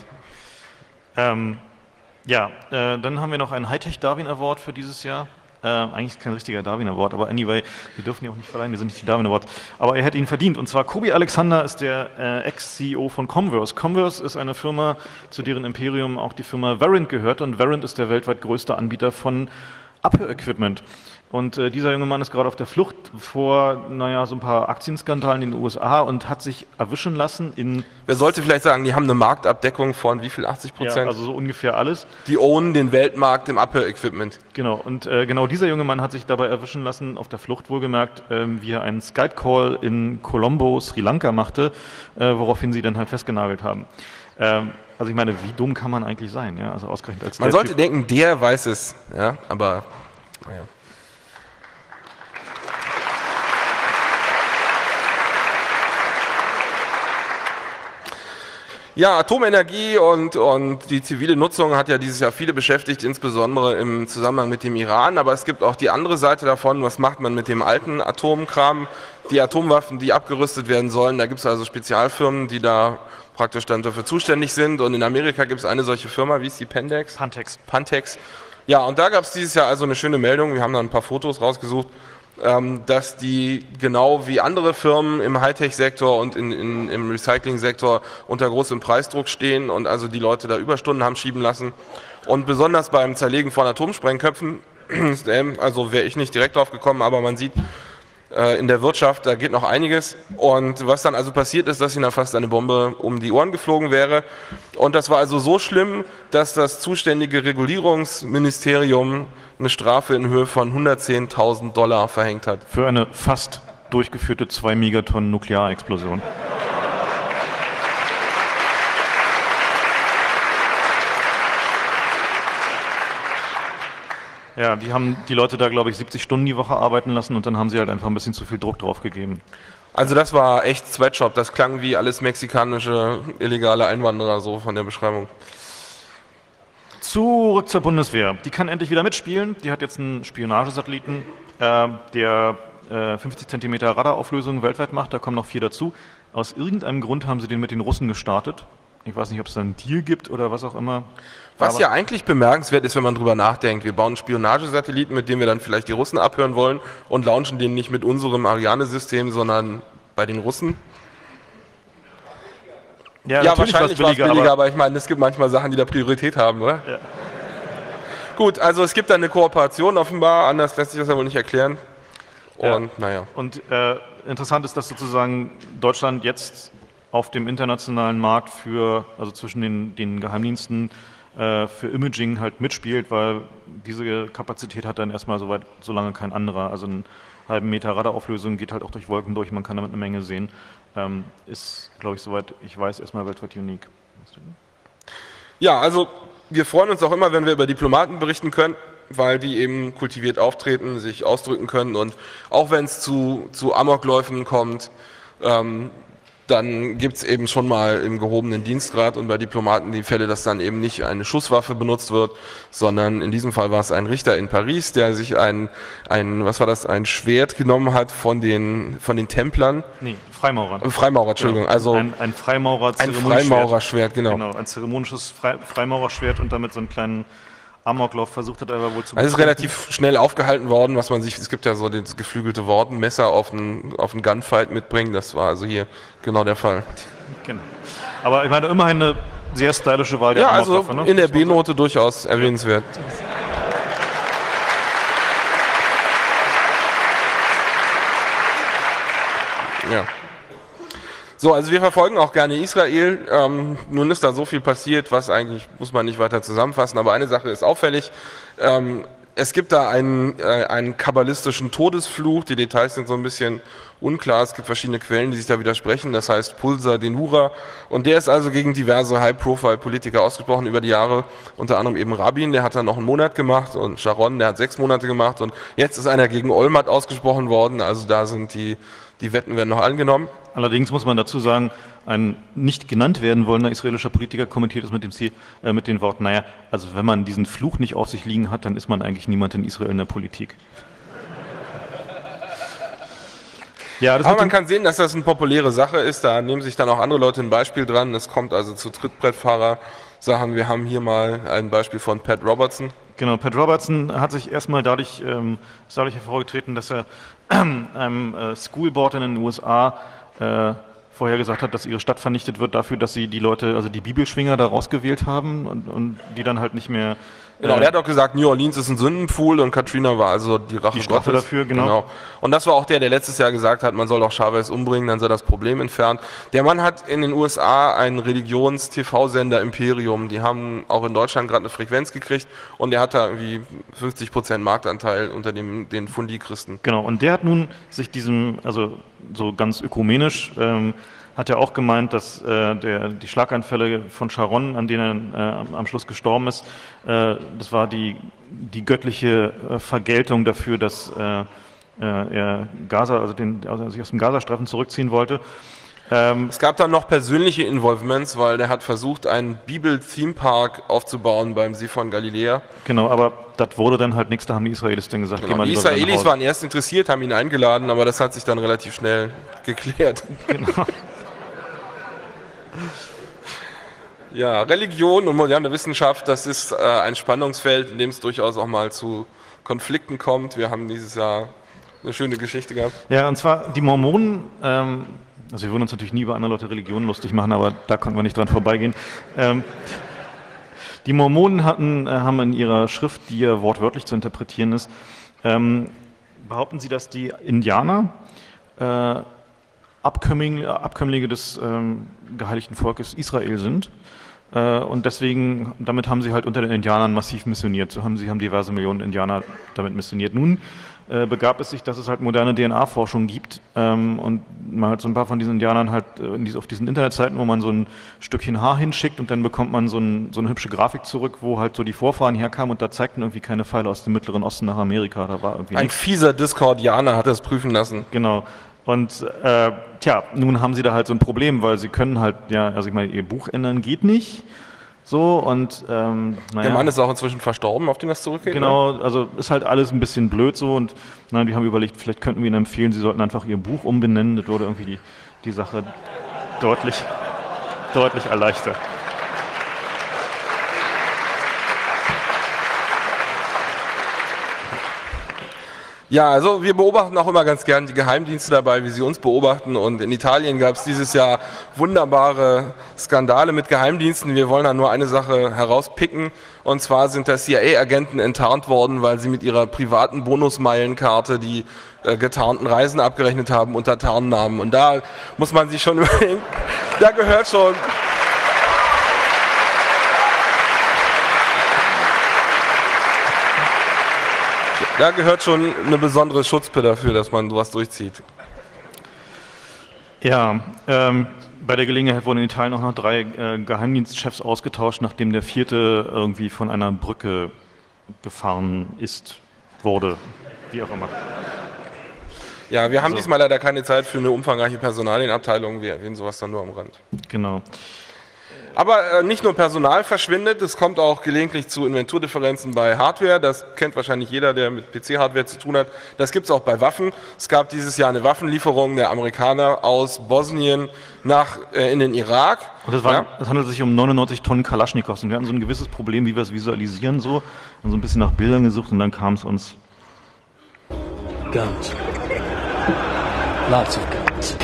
Ähm, ja, äh, dann haben wir noch einen Hightech Darwin Award für dieses Jahr. Äh, eigentlich kein richtiger Darwin Award, aber anyway, wir dürfen ihn auch nicht verleihen, wir sind nicht die Darwin Awards. Aber er hätte ihn verdient. Und zwar Kobi Alexander ist der äh, Ex-C E O von Comverse. Comverse ist eine Firma, zu deren Imperium auch die Firma Verint gehört. Und Verint ist der weltweit größte Anbieter von Abhörequipment. Und äh, dieser junge Mann ist gerade auf der Flucht vor, naja, so ein paar Aktienskandalen in den U S A und hat sich erwischen lassen in... Wer sollte vielleicht sagen, die haben eine Marktabdeckung von wie viel, achtzig Prozent? Ja, also so ungefähr alles. Die ownen den Weltmarkt im Abhörequipment. Genau, und äh, genau dieser junge Mann hat sich dabei erwischen lassen, auf der Flucht wohlgemerkt, ähm, wie er einen Skype-Call in Colombo, Sri Lanka machte, äh, woraufhin sie dann halt festgenagelt haben. Ähm, also ich meine, wie dumm kann man eigentlich sein? Ja? Also ausgerechnet als Man der sollte Typ. denken, der weiß es, ja, aber naja. Ja, Atomenergie und, und die zivile Nutzung hat ja dieses Jahr viele beschäftigt, insbesondere im Zusammenhang mit dem Iran. Aber es gibt auch die andere Seite davon, was macht man mit dem alten Atomkram, die Atomwaffen, die abgerüstet werden sollen. Da gibt es also Spezialfirmen, die da praktisch dann dafür zuständig sind. Und in Amerika gibt es eine solche Firma, wie ist die Pendex? Pantex. Pantex. Ja, und da gab es dieses Jahr also eine schöne Meldung. Wir haben da ein paar Fotos rausgesucht, dass die genau wie andere Firmen im Hightech-Sektor und in, in, im Recycling-Sektor unter großem Preisdruck stehen und also die Leute da Überstunden haben schieben lassen. Und besonders beim Zerlegen von Atomsprengköpfen, also wäre ich nicht direkt drauf gekommen, aber man sieht äh, in der Wirtschaft, da geht noch einiges. Und was dann also passiert ist, dass ihnen da fast eine Bombe um die Ohren geflogen wäre. Und das war also so schlimm, dass das zuständige Regulierungsministerium eine Strafe in Höhe von hundertzehntausend Dollar verhängt hat. Für eine fast durchgeführte zwei Megatonnen Nuklearexplosion. Ja, die haben die Leute da, glaube ich, siebzig Stunden die Woche arbeiten lassen und dann haben sie halt einfach ein bisschen zu viel Druck drauf gegeben. Also das war echt Sweatshop, das klang wie alles mexikanische illegale Einwanderer, so von der Beschreibung. Zurück zur Bundeswehr. Die kann endlich wieder mitspielen. Die hat jetzt einen Spionagesatelliten, äh, der äh, fünfzig Zentimeter Radarauflösung weltweit macht. Da kommen noch vier dazu. Aus irgendeinem Grund haben sie den mit den Russen gestartet. Ich weiß nicht, ob es da einen Deal gibt oder was auch immer. Was Aber ja eigentlich bemerkenswert ist, wenn man drüber nachdenkt. Wir bauen einen Spionagesatelliten, mit dem wir dann vielleicht die Russen abhören wollen und launchen den nicht mit unserem Ariane-System, sondern bei den Russen. Ja, Ja, natürlich wahrscheinlich war's billiger, billiger, aber aber ich meine, es gibt manchmal Sachen, die da Priorität haben, oder? Ja. Gut, also es gibt da eine Kooperation offenbar, anders lässt sich das ja wohl nicht erklären. Und Ja. naja. Und äh, interessant ist, dass sozusagen Deutschland jetzt auf dem internationalen Markt für, also zwischen den, den Geheimdiensten äh, für Imaging halt mitspielt, weil diese Kapazität hat dann erstmal so weit, so lange kein anderer. Also einen halben Meter Radarauflösung geht halt auch durch Wolken durch, man kann damit eine Menge sehen. Ähm, ist, glaube ich, soweit ich weiß, erstmal weltweit unique. Ja, also wir freuen uns auch immer, wenn wir über Diplomaten berichten können, weil die eben kultiviert auftreten, sich ausdrücken können und auch wenn es zu, zu Amokläufen kommt, ähm, dann gibt es eben schon mal im gehobenen Dienstgrad und bei Diplomaten die Fälle, dass dann eben nicht eine Schusswaffe benutzt wird, sondern in diesem Fall war es ein Richter in Paris, der sich ein, ein was war das, ein Schwert genommen hat von den, von den Templern. Nee, Freimaurer. Äh, Freimaurer, Entschuldigung. Also ein, ein Freimaurer ein Freimaurerschwert, genau. Genau, ein zeremonisches Fre Freimaurerschwert und damit so einen kleinen Amoklauf versucht hat, aber wohl zu. Also es ist relativ schnell aufgehalten worden, was man sich, es gibt ja so das geflügelte Wort, ein Messer auf einen, auf einen Gunfight mitbringen, das war also hier genau der Fall. Genau. Aber ich meine, immerhin eine sehr stylische Wahl der Ja, also Amokwaffe, ne? in der B-Note durchaus erwähnenswert. Ja. So, also wir verfolgen auch gerne Israel. Ähm, nun ist da so viel passiert, was eigentlich, muss man nicht weiter zusammenfassen, aber eine Sache ist auffällig. Ähm, es gibt da einen, äh, einen kabbalistischen Todesfluch, die Details sind so ein bisschen unklar, es gibt verschiedene Quellen, die sich da widersprechen, das heißt Pulsar Denura und der ist also gegen diverse High-Profile-Politiker ausgesprochen über die Jahre, unter anderem eben Rabin, der hat dann noch einen Monat gemacht und Sharon, der hat sechs Monate gemacht und jetzt ist einer gegen Olmert ausgesprochen worden, also da sind die, die Wetten werden noch angenommen. Allerdings muss man dazu sagen, ein nicht genannt werden wollender israelischer Politiker kommentiert es mit, dem Ziel, äh, mit den Worten, naja, also wenn man diesen Fluch nicht auf sich liegen hat, dann ist man eigentlich niemand in Israel in der Politik. Ja, das Aber man kann sehen, dass das eine populäre Sache ist, da nehmen sich dann auch andere Leute ein Beispiel dran, es kommt also zu Trittbrettfahrer-Sachen, wir haben hier mal ein Beispiel von Pat Robertson. Genau, Pat Robertson hat sich erstmal dadurch, ähm, ist dadurch hervorgetreten, dass er einem äh, Schoolboard in den U S A äh, vorher gesagt hat, dass ihre Stadt vernichtet wird dafür, dass sie die Leute, also die Bibelschwinger da rausgewählt haben und, und die dann halt nicht mehr... Genau, äh, der hat auch gesagt, New Orleans ist ein Sündenpfuhl und Katrina war also die Rache Die Strafe Gottes. dafür, genau. Und das war auch der, der letztes Jahr gesagt hat, man soll auch Chavez umbringen, dann sei das Problem entfernt. Der Mann hat in den U S A einen Religions-T V-Sender Imperium, die haben auch in Deutschland gerade eine Frequenz gekriegt und der hat da irgendwie fünfzig Prozent Marktanteil unter dem, den Fundi-Christen. Genau, und der hat nun sich diesem, also so ganz ökumenisch, ähm, hat er auch gemeint, dass äh, der, die Schlaganfälle von Sharon, an denen er äh, am Schluss gestorben ist, äh, das war die, die göttliche äh, Vergeltung dafür, dass äh, äh, er Gaza, also, den, also sich aus dem Gazastreifen zurückziehen wollte. Ähm, Es gab dann noch persönliche Involvements, weil der hat versucht, einen Bibel-Theme-Park aufzubauen beim See von Galiläa. genau, aber das wurde dann halt nichts, da haben die Israelis dann gesagt, geh Genau. mal Die lieber wieder nach Israelis Hause. waren erst interessiert, haben ihn eingeladen, aber das hat sich dann relativ schnell geklärt. Genau. Ja, Religion und moderne Wissenschaft, das ist äh, ein Spannungsfeld, in dem es durchaus auch mal zu Konflikten kommt. Wir haben dieses Jahr eine schöne Geschichte gehabt. Ja, und zwar die Mormonen, ähm, also wir würden uns natürlich nie über andere Leute Religionen lustig machen, aber da konnten wir nicht dran vorbeigehen. Ähm, die Mormonen hatten, äh, haben in ihrer Schrift, die ja wortwörtlich zu interpretieren ist, ähm, behaupten sie, dass die Indianer äh, Abkömmling, Abkömmlinge des ähm, geheiligten Volkes Israel sind. Äh, und deswegen, damit haben sie halt unter den Indianern massiv missioniert. So haben sie haben diverse Millionen Indianer damit missioniert. Nun äh, begab es sich, dass es halt moderne D N A-Forschung gibt ähm, und man halt so ein paar von diesen Indianern halt äh, in diese, auf diesen Internetseiten, wo man so ein Stückchen Haar hinschickt und dann bekommt man so, ein, so eine hübsche Grafik zurück, wo halt so die Vorfahren herkamen und da zeigten irgendwie keine Pfeile aus dem Mittleren Osten nach Amerika. Da war irgendwie Ein nichts. fieser Discordianer hat das prüfen lassen. Genau. Und äh, tja, nun haben sie da halt so ein Problem, weil sie können halt, ja, also ich meine, ihr Buch ändern geht nicht. So und ähm, naja. Der Mann ist auch inzwischen verstorben, auf den das zurückgeht. Genau, also ist halt alles ein bisschen blöd so und na, die haben überlegt, vielleicht könnten wir ihnen empfehlen, sie sollten einfach ihr Buch umbenennen. Das würde irgendwie die, die Sache deutlich, deutlich erleichtern. Ja, also wir beobachten auch immer ganz gern die Geheimdienste dabei, wie sie uns beobachten. Und in Italien gab es dieses Jahr wunderbare Skandale mit Geheimdiensten. Wir wollen da nur eine Sache herauspicken. Und zwar sind da C I A-Agenten enttarnt worden, weil sie mit ihrer privaten Bonusmeilenkarte, die äh, getarnten Reisen abgerechnet haben unter Tarnnamen. Und da muss man sich schon überlegen, da gehört schon... Da gehört schon eine besondere Schutzpe dafür, dass man sowas durchzieht. Ja, ähm, bei der Gelegenheit wurden in Italien auch noch drei äh, Geheimdienstchefs ausgetauscht, nachdem der vierte irgendwie von einer Brücke gefahren ist, wurde, wie auch immer. Ja, wir haben So. diesmal leider keine Zeit für eine umfangreiche Personalienabteilung, wir erwähnen sowas dann nur am Rand. Genau. Aber äh, nicht nur Personal verschwindet, es kommt auch gelegentlich zu Inventurdifferenzen bei Hardware. Das kennt wahrscheinlich jeder, der mit P C-Hardware zu tun hat. Das gibt es auch bei Waffen. Es gab dieses Jahr eine Waffenlieferung der Amerikaner aus Bosnien nach, äh, in den Irak. Und das, war, Ja? das handelt sich um neunundneunzig Tonnen Kalaschnikows. Und wir hatten so ein gewisses Problem, wie wir es visualisieren, so. Und so ein bisschen nach Bildern gesucht und dann kam es uns. Guns. Lots of guns.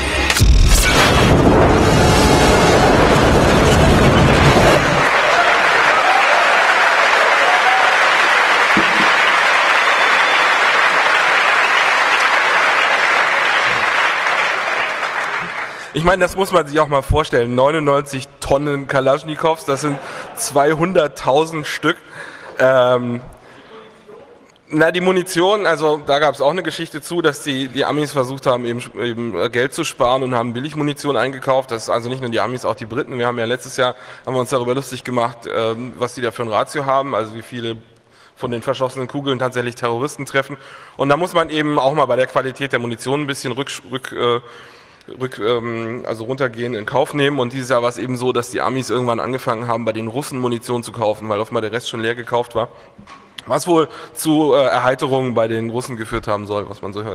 Ich meine, das muss man sich auch mal vorstellen. neunundneunzig Tonnen Kalaschnikows, das sind zweihunderttausend Stück. Ähm, na, die Munition, also da gab es auch eine Geschichte zu, dass die, die Amis versucht haben, eben, eben Geld zu sparen und haben Billigmunition eingekauft. Das ist also nicht nur die Amis, auch die Briten. Wir haben ja letztes Jahr, haben wir uns darüber lustig gemacht, ähm, was die da für ein Ratio haben, also wie viele von den verschossenen Kugeln tatsächlich Terroristen treffen. Und da muss man eben auch mal bei der Qualität der Munition ein bisschen rück, rück äh, Rück, ähm, also runtergehen, in Kauf nehmen. Und dieses Jahr war es eben so, dass die Amis irgendwann angefangen haben, bei den Russen Munition zu kaufen, weil offenbar der Rest schon leer gekauft war. Was wohl zu äh, Erheiterungen bei den Russen geführt haben soll, was man so hört.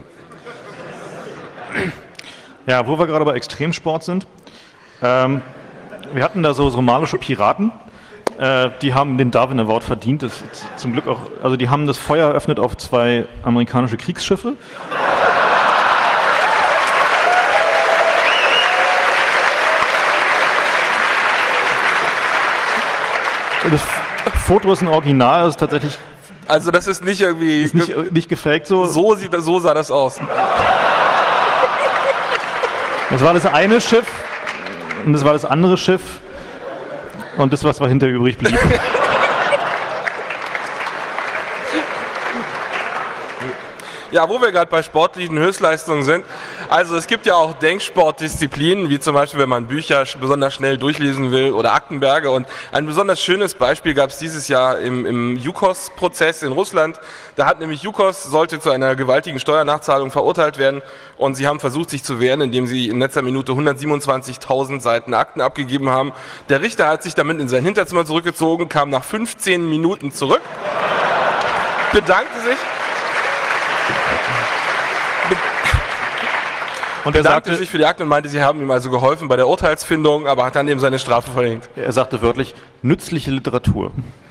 Ja, wo wir gerade bei Extremsport sind. Ähm, wir hatten da so somalische Piraten. Äh, die haben den Darwin Award verdient. Das ist zum Glück auch, also die haben das Feuer eröffnet auf zwei amerikanische Kriegsschiffe. Das Foto ist ein Original, das ist tatsächlich Also das ist nicht irgendwie... ist nicht, nicht gefaked so. so, sieht, so sah das aus. Das war das eine Schiff und das war das andere Schiff und das, was war hinter übrig blieb. Ja, wo wir gerade bei sportlichen Höchstleistungen sind. Also es gibt ja auch Denksportdisziplinen, wie zum Beispiel, wenn man Bücher besonders schnell durchlesen will oder Aktenberge. Und ein besonders schönes Beispiel gab es dieses Jahr im, im Yukos-Prozess in Russland. Da hat nämlich Yukos, sollte zu einer gewaltigen Steuernachzahlung verurteilt werden. Und sie haben versucht, sich zu wehren, indem sie in letzter Minute hundertsiebenundzwanzigtausend Seiten Akten abgegeben haben. Der Richter hat sich damit in sein Hinterzimmer zurückgezogen, kam nach fünfzehn Minuten zurück, bedankte sich. Und er bedankte sagte, sich für die Akten und meinte, sie haben ihm also geholfen bei der Urteilsfindung, aber hat dann eben seine Strafe verhängt. er sagte wörtlich, nützliche Literatur.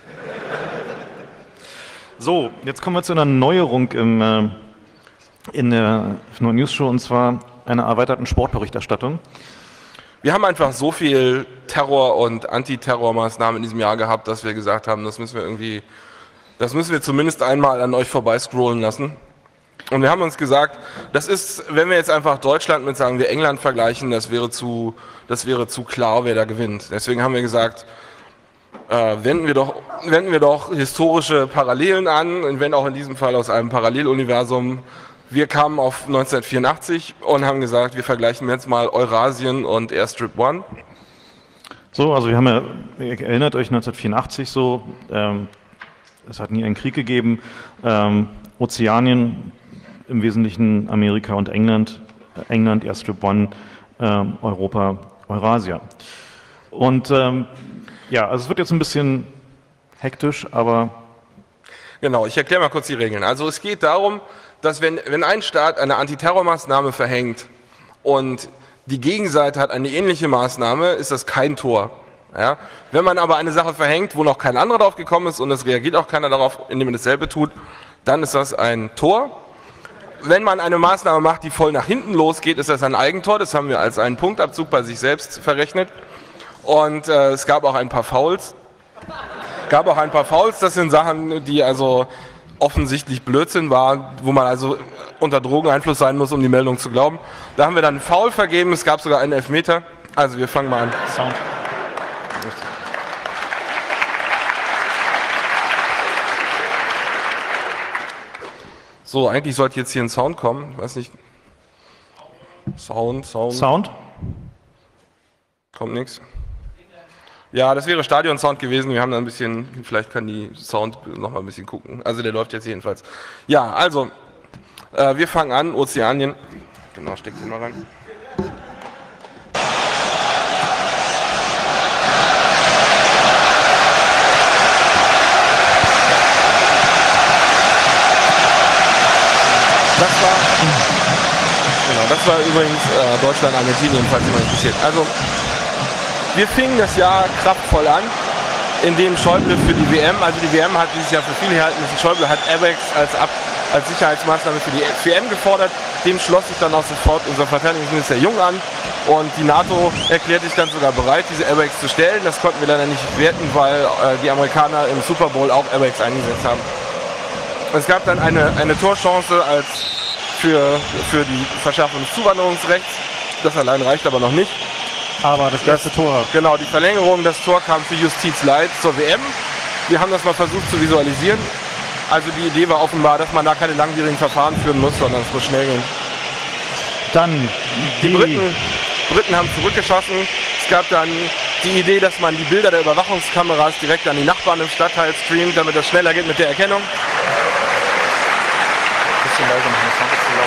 So, jetzt kommen wir zu einer Neuerung im, äh, in der Neuen News Show, und zwar einer erweiterten Sportberichterstattung. Wir haben einfach so viel Terror- und Antiterrormaßnahmen in diesem Jahr gehabt, dass wir gesagt haben, das müssen wir irgendwie, das müssen wir zumindest einmal an euch vorbeiscrollen lassen. Und wir haben uns gesagt, das ist, wenn wir jetzt einfach Deutschland mit, sagen wir, England vergleichen, das wäre zu, das wäre zu klar, wer da gewinnt. Deswegen haben wir gesagt, äh, wenden wir doch, wenden wir doch historische Parallelen an, und wenn auch in diesem Fall aus einem Paralleluniversum. Wir kamen auf neunzehnhundertvierundachtzig und haben gesagt, wir vergleichen jetzt mal Eurasien und Airstrip One. So, also wir haben ja, ihr erinnert euch neunzehnhundertvierundachtzig so, ähm, es hat nie einen Krieg gegeben, ähm, Ozeanien, im Wesentlichen Amerika und England, England, Airstrip One, ähm, Europa, Eurasia. Und ähm, ja, also es wird jetzt ein bisschen hektisch, aber... Genau, ich erkläre mal kurz die Regeln. Also es geht darum, dass wenn, wenn ein Staat eine Antiterrormaßnahme verhängt und die Gegenseite hat eine ähnliche Maßnahme, ist das kein Tor. Ja? Wenn man aber eine Sache verhängt, wo noch kein anderer drauf gekommen ist und es reagiert auch keiner darauf, indem man dasselbe tut, dann ist das ein Tor. Wenn man eine Maßnahme macht, die voll nach hinten losgeht, ist das ein Eigentor. Das haben wir als einen Punktabzug bei sich selbst verrechnet. Und äh, es gab auch ein paar Fouls. gab auch ein paar Fouls. Das sind Sachen, die also offensichtlich Blödsinn war, wo man also unter Drogeneinfluss sein muss, um die Meldung zu glauben. Da haben wir dann einen Foul vergeben, es gab sogar einen Elfmeter. Also wir fangen mal an. Sound. So, eigentlich sollte jetzt hier ein Sound kommen. Ich weiß nicht. Sound, Sound. Sound? Kommt nichts. Ja, das wäre Stadion-Sound gewesen. Wir haben da ein bisschen, vielleicht kann die Sound noch mal ein bisschen gucken. Also der läuft jetzt jedenfalls. Ja, also, äh, wir fangen an. Ozeanien. Genau, steckt den mal rein. Das war, genau, das war übrigens äh, Deutschland, Argentinien, falls jemand interessiert. Also, wir fingen das Jahr kraftvoll an, indem Schäuble für die W M, also die W M hat dieses Jahr für viele gehalten, Schäuble hat Airbags als, Ab, als Sicherheitsmaßnahme für die W M gefordert. Dem schloss sich dann auch sofort unser Verteidigungsminister Jung an und die NATO erklärte sich dann sogar bereit, diese Airbags zu stellen. Das konnten wir leider nicht werten, weil äh, die Amerikaner im Super Bowl auch Airbags eingesetzt haben. Es gab dann eine, eine Torchance als für, für die Verschärfung des Zuwanderungsrechts. Das allein reicht aber noch nicht. Aber das erste das, Tor. Genau, die Verlängerung, das Tor kam für Justiz Leid zur W M. Wir haben das mal versucht zu visualisieren. Also die Idee war offenbar, dass man da keine langwierigen Verfahren führen muss, sondern es muss schnell gehen. Dann Die die, Briten, Briten haben zurückgeschossen. Es gab dann die Idee, dass man die Bilder der Überwachungskameras direkt an die Nachbarn im Stadtteil streamt, damit das schneller geht mit der Erkennung. Bisschen leiser machen, das ist zu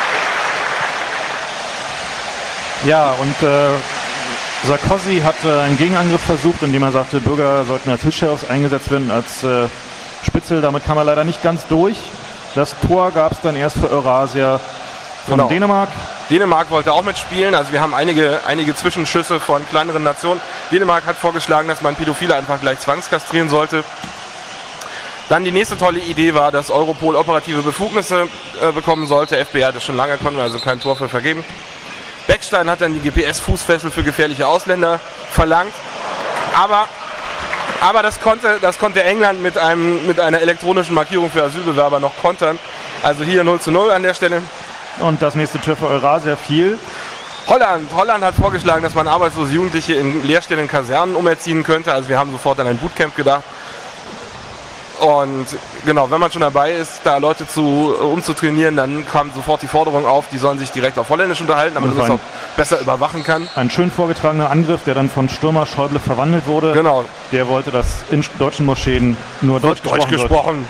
laut. Ja, und äh, Sarkozy hat äh, einen Gegenangriff versucht, indem er sagte, Bürger sollten als Hilfs-Sheriffs eingesetzt werden, als äh, Spitzel. Damit kam er leider nicht ganz durch. Das Tor gab es dann erst für Eurasia von Genau. Dänemark. Dänemark wollte auch mitspielen, also wir haben einige, einige Zwischenschüsse von kleineren Nationen. Dänemark hat vorgeschlagen, dass man Pädophile einfach gleich zwangskastrieren sollte. Dann die nächste tolle Idee war, dass Europol operative Befugnisse äh, bekommen sollte. F B I hat das schon lange, konnten wir also kein Tor für vergeben. Beckstein hat dann die G P S-Fußfessel für gefährliche Ausländer verlangt. Aber, aber das, konnte, das konnte England mit, einem, mit einer elektronischen Markierung für Asylbewerber noch kontern. Also hier null zu null an der Stelle. Und das nächste Tor für Eurasia fiel. Holland. Holland hat vorgeschlagen, dass man arbeitslose Jugendliche in leerstehenden Kasernen umerziehen könnte. Also wir haben sofort an ein Bootcamp gedacht. Und genau, wenn man schon dabei ist, da Leute zu, umzutrainieren, dann kam sofort die Forderung auf, die sollen sich direkt auf Holländisch unterhalten, damit man das auch besser überwachen kann. Ein schön vorgetragener Angriff, der dann von Stürmer Schäuble verwandelt wurde. Genau. Der wollte, dass in deutschen Moscheen nur Deutsch, Deutsch gesprochen wird. gesprochen.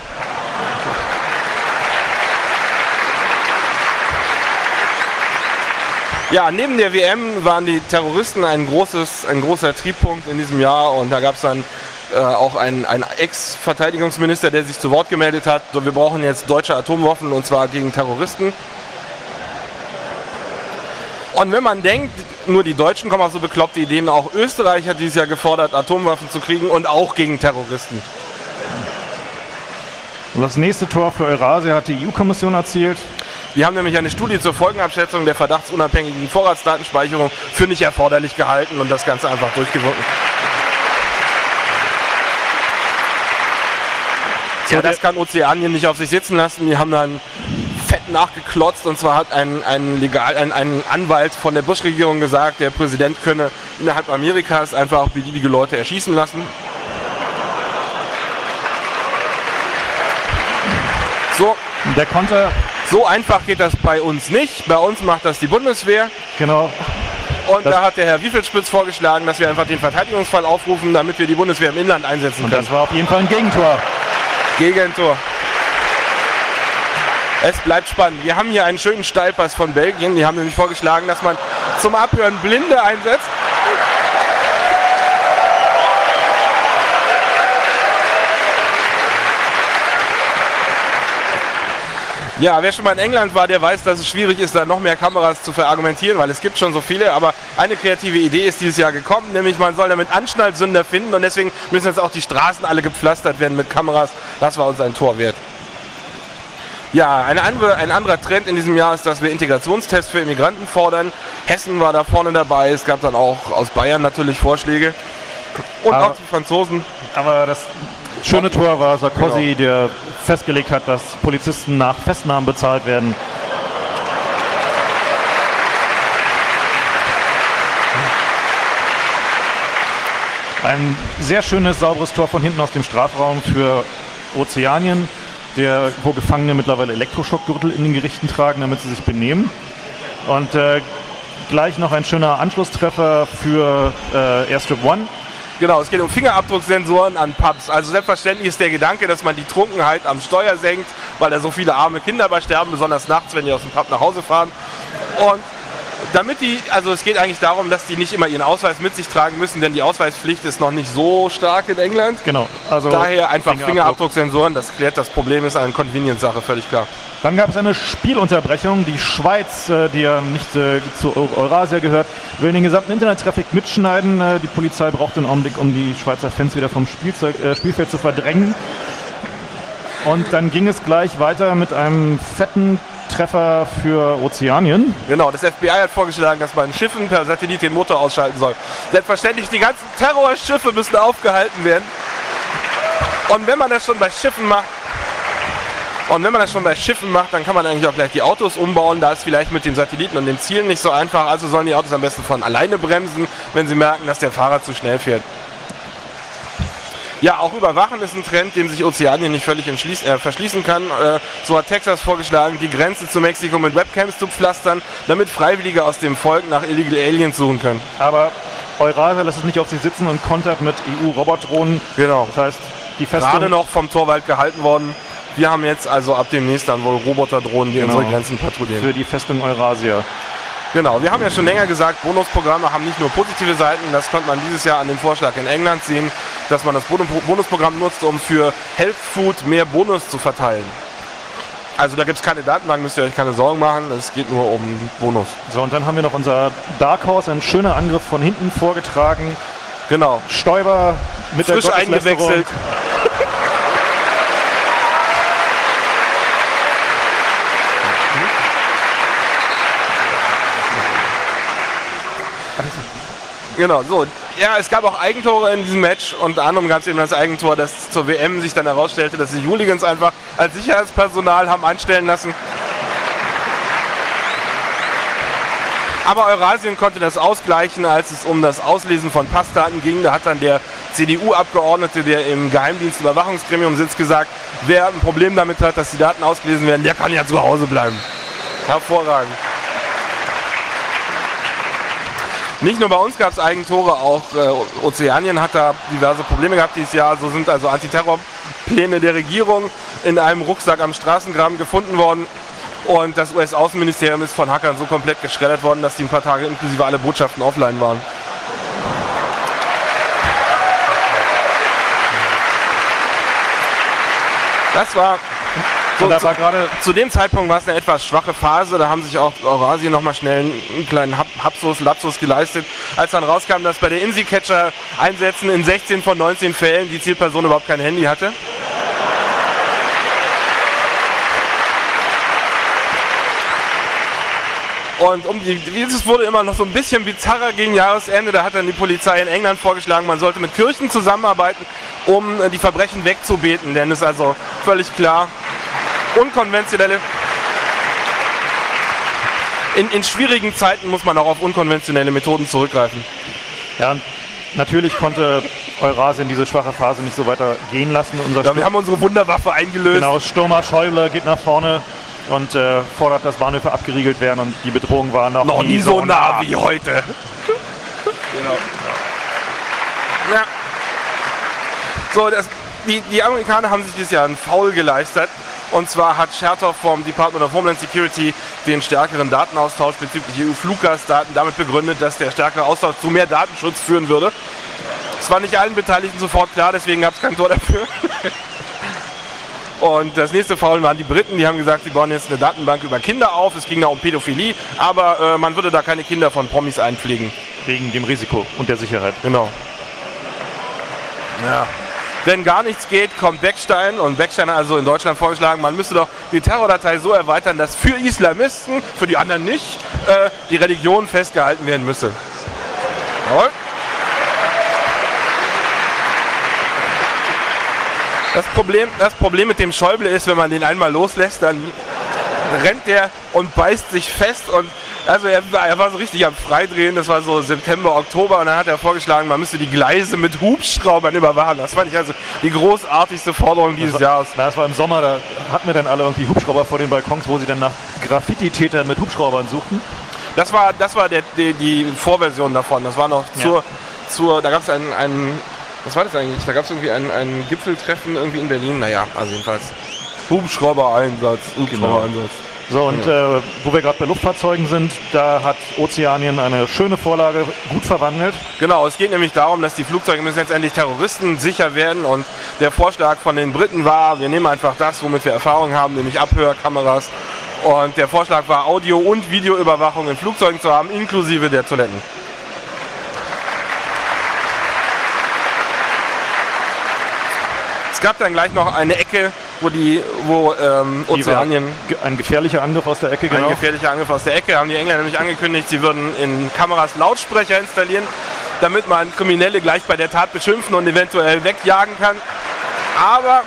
Ja, neben der W M waren die Terroristen ein, großes, ein großer Triebpunkt in diesem Jahr und da gab es dann äh, auch einen, einen Ex-Verteidigungsminister, der sich zu Wort gemeldet hat, so, wir brauchen jetzt deutsche Atomwaffen und zwar gegen Terroristen. Und wenn man denkt, nur die Deutschen kommen auf so bekloppte Ideen, auch Österreich hat dieses Jahr gefordert, Atomwaffen zu kriegen und auch gegen Terroristen. Und das nächste Tor für Eurasia hat die E U-Kommission erzielt. Wir haben nämlich eine Studie zur Folgenabschätzung der verdachtsunabhängigen Vorratsdatenspeicherung für nicht erforderlich gehalten und das Ganze einfach durchgewunken. Ja, das kann Ozeanien nicht auf sich sitzen lassen. Die haben dann fett nachgeklotzt und zwar hat ein, ein, Legal, ein, ein Anwalt von der Bush-Regierung gesagt, der Präsident könne innerhalb Amerikas einfach beliebige Leute erschießen lassen. So. Der konnte... So einfach geht das bei uns nicht. Bei uns macht das die Bundeswehr. Genau. Und das da hat der Herr Wiefelspitz vorgeschlagen, dass wir einfach den Verteidigungsfall aufrufen, damit wir die Bundeswehr im Inland einsetzen Und können. das war auf jeden Fall ein Gegentor. Gegentor. Es bleibt spannend. Wir haben hier einen schönen Steilpass von Belgien. Die haben nämlich vorgeschlagen, dass man zum Abhören Blinde einsetzt. Ja, wer schon mal in England war, der weiß, dass es schwierig ist, da noch mehr Kameras zu verargumentieren, weil es gibt schon so viele. Aber eine kreative Idee ist dieses Jahr gekommen, nämlich man soll damit Anschnallsünder finden und deswegen müssen jetzt auch die Straßen alle gepflastert werden mit Kameras. Das war uns ein Tor wert. Ja, eine andere, ein anderer Trend in diesem Jahr ist, dass wir Integrationstests für Immigranten fordern. Hessen war da vorne dabei, es gab dann auch aus Bayern natürlich Vorschläge und aber, auch die Franzosen. Aber das schöne Tor war Sarkozy, genau, der festgelegt hat, dass Polizisten nach Festnahmen bezahlt werden. Ein sehr schönes, sauberes Tor von hinten aus dem Strafraum für Ozeanien, der, wo Gefangene mittlerweile Elektroschockgürtel in den Gerichten tragen, damit sie sich benehmen. Und äh, gleich noch ein schöner Anschlusstreffer für äh, Airstrip One. Genau, es geht um Fingerabdrucksensoren an Pubs. Also selbstverständlich ist der Gedanke, dass man die Trunkenheit am Steuer senkt, weil da so viele arme Kinder bei sterben, besonders nachts, wenn die aus dem Pub nach Hause fahren. Und damit die, also es geht eigentlich darum, dass die nicht immer ihren Ausweis mit sich tragen müssen, denn die Ausweispflicht ist noch nicht so stark in England. Genau. Also daher einfach Fingerabdruck. Fingerabdrucksensoren, das klärt das Problem, ist eine Convenience-Sache, völlig klar. Dann gab es eine Spielunterbrechung. Die Schweiz, äh, die ja nicht äh, zu Eurasia gehört, will den gesamten Internet-Traffic mitschneiden. Äh, die Polizei braucht einen Augenblick, um die Schweizer Fans wieder vom Spielzeug, äh, Spielfeld zu verdrängen. Und dann ging es gleich weiter mit einem fetten Treffer für Ozeanien. Genau, das F B I hat vorgeschlagen, dass man Schiffen per Satellit den Motor ausschalten soll. Selbstverständlich, die ganzen Terrorschiffe müssen aufgehalten werden. Und wenn man das schon bei Schiffen macht, und wenn man das schon bei Schiffen macht, dann kann man eigentlich auch gleich die Autos umbauen. Da ist vielleicht mit den Satelliten und den Zielen nicht so einfach. Also sollen die Autos am besten von alleine bremsen, wenn sie merken, dass der Fahrer zu schnell fährt. Ja, auch Überwachen ist ein Trend, dem sich Ozeanien nicht völlig äh, verschließen kann. Äh, so hat Texas vorgeschlagen, die Grenze zu Mexiko mit Webcams zu pflastern, damit Freiwillige aus dem Volk nach Illegal Aliens suchen können. Aber Eurasia lässt es nicht auf sich sitzen und kontert mit E U-Robotdrohnen. Genau. Das heißt, die Festung... Gerade noch vom Torwald gehalten worden. Wir haben jetzt also ab demnächst dann wohl Roboterdrohnen, die genau unsere Grenzen patrouillieren. Für die Festung Eurasia. Genau, wir haben ja schon länger gesagt, Bonusprogramme haben nicht nur positive Seiten. Das konnte man dieses Jahr an dem Vorschlag in England sehen, dass man das Bonusprogramm nutzt, um für Health Food mehr Bonus zu verteilen. Also da gibt es keine Datenbank, müsst ihr euch keine Sorgen machen, es geht nur um Bonus. So, und dann haben wir noch unser Dark Horse, ein schöner Angriff von hinten vorgetragen. Genau. Stoiber mit frisch der eingewechselt. Genau, so. Ja, es gab auch Eigentore in diesem Match. Unter anderem gab es eben das Eigentor, das zur W M sich dann herausstellte, dass die Hooligans einfach als Sicherheitspersonal haben einstellen lassen. Aber Eurasien konnte das ausgleichen, als es um das Auslesen von Passdaten ging. Da hat dann der C D U-Abgeordnete, der im Geheimdienstüberwachungsgremium sitzt, gesagt, wer ein Problem damit hat, dass die Daten ausgelesen werden, der kann ja zu Hause bleiben. Hervorragend. Nicht nur bei uns gab es Eigentore, auch äh, Ozeanien hat da diverse Probleme gehabt dieses Jahr. So sind also Antiterrorpläne der Regierung in einem Rucksack am Straßengraben gefunden worden. Und das U S-Außenministerium ist von Hackern so komplett geschreddert worden, dass die ein paar Tage inklusive alle Botschaften offline waren. Das war... So, da war gerade zu dem Zeitpunkt war es eine etwas schwache Phase, da haben sich auch Eurasien nochmal schnell einen kleinen Hapsus, Lapsus geleistet, als dann rauskam, dass bei der INSI-Catcher-Einsätzen in sechzehn von neunzehn Fällen die Zielperson überhaupt kein Handy hatte. Und um die, dieses wurde immer noch so ein bisschen bizarrer gegen Jahresende. Da hat dann die Polizei in England vorgeschlagen, man sollte mit Kirchen zusammenarbeiten, um die Verbrechen wegzubeten. Denn es ist also völlig klar, unkonventionelle... In, in schwierigen Zeiten muss man auch auf unkonventionelle Methoden zurückgreifen. Ja, natürlich konnte Eurasien diese schwache Phase nicht so weiter gehen lassen. Unser ja, wir haben unsere Wunderwaffe eingelöst. Genau, Stürmer Schäuble geht nach vorne und äh, fordert, dass Bahnhöfe abgeriegelt werden, und die Bedrohung war noch, noch nie so nah wie heute. Genau. Ja. So, das, die, die Amerikaner haben sich dieses Jahr einen Foul geleistet. Und zwar hat Chertoff vom Department of Homeland Security den stärkeren Datenaustausch bezüglich E U-Fluggastdaten damit begründet, dass der stärkere Austausch zu mehr Datenschutz führen würde. Es war nicht allen Beteiligten sofort klar, deswegen gab es kein Tor dafür. Und das nächste Foul waren die Briten, die haben gesagt, sie bauen jetzt eine Datenbank über Kinder auf. Es ging da um Pädophilie, aber äh, man würde da keine Kinder von Promis einpflegen. Wegen dem Risiko und der Sicherheit. Genau. Ja. Wenn gar nichts geht, kommt Beckstein, und Beckstein hat also in Deutschland vorgeschlagen, man müsste doch die Terrordatei so erweitern, dass für Islamisten, für die anderen nicht, äh, die Religion festgehalten werden müsse. Jawohl. Das Problem, das Problem mit dem Schäuble ist, wenn man den einmal loslässt, dann rennt der und beißt sich fest und also er, er war so richtig am Freidrehen, das war so September, Oktober und dann hat er vorgeschlagen, man müsste die Gleise mit Hubschraubern überwachen. Das fand ich also die großartigste Forderung dieses das war, Jahres. Das war im Sommer, da hatten wir dann alle irgendwie Hubschrauber vor den Balkons, wo sie dann nach Graffiti-Tätern mit Hubschraubern suchten. Das war, das war der, die, die Vorversion davon, das war noch zur, ja. zur da gab es einen, einen, was war das eigentlich, da gab es irgendwie ein, ein Gipfeltreffen irgendwie in Berlin, naja, also jedenfalls Hubschrauber-Einsatz, Hubschrauber-Einsatz. So, und äh, wo wir gerade bei Luftfahrzeugen sind, da hat Ozeanien eine schöne Vorlage gut verwandelt. Genau, es geht nämlich darum, dass die Flugzeuge müssen letztendlich Terroristen sicher werden und der Vorschlag von den Briten war, wir nehmen einfach das, womit wir Erfahrung haben, nämlich Abhörkameras und der Vorschlag war, Audio- und Videoüberwachung in Flugzeugen zu haben, inklusive der Toiletten. Es gab dann gleich noch eine Ecke, wo die, wo ähm, Ozeanien... Ein gefährlicher Angriff aus der Ecke, genau. Ein gefährlicher Angriff aus der Ecke, haben die Engländer nämlich angekündigt, sie würden in Kameras Lautsprecher installieren, damit man Kriminelle gleich bei der Tat beschimpfen und eventuell wegjagen kann. Aber...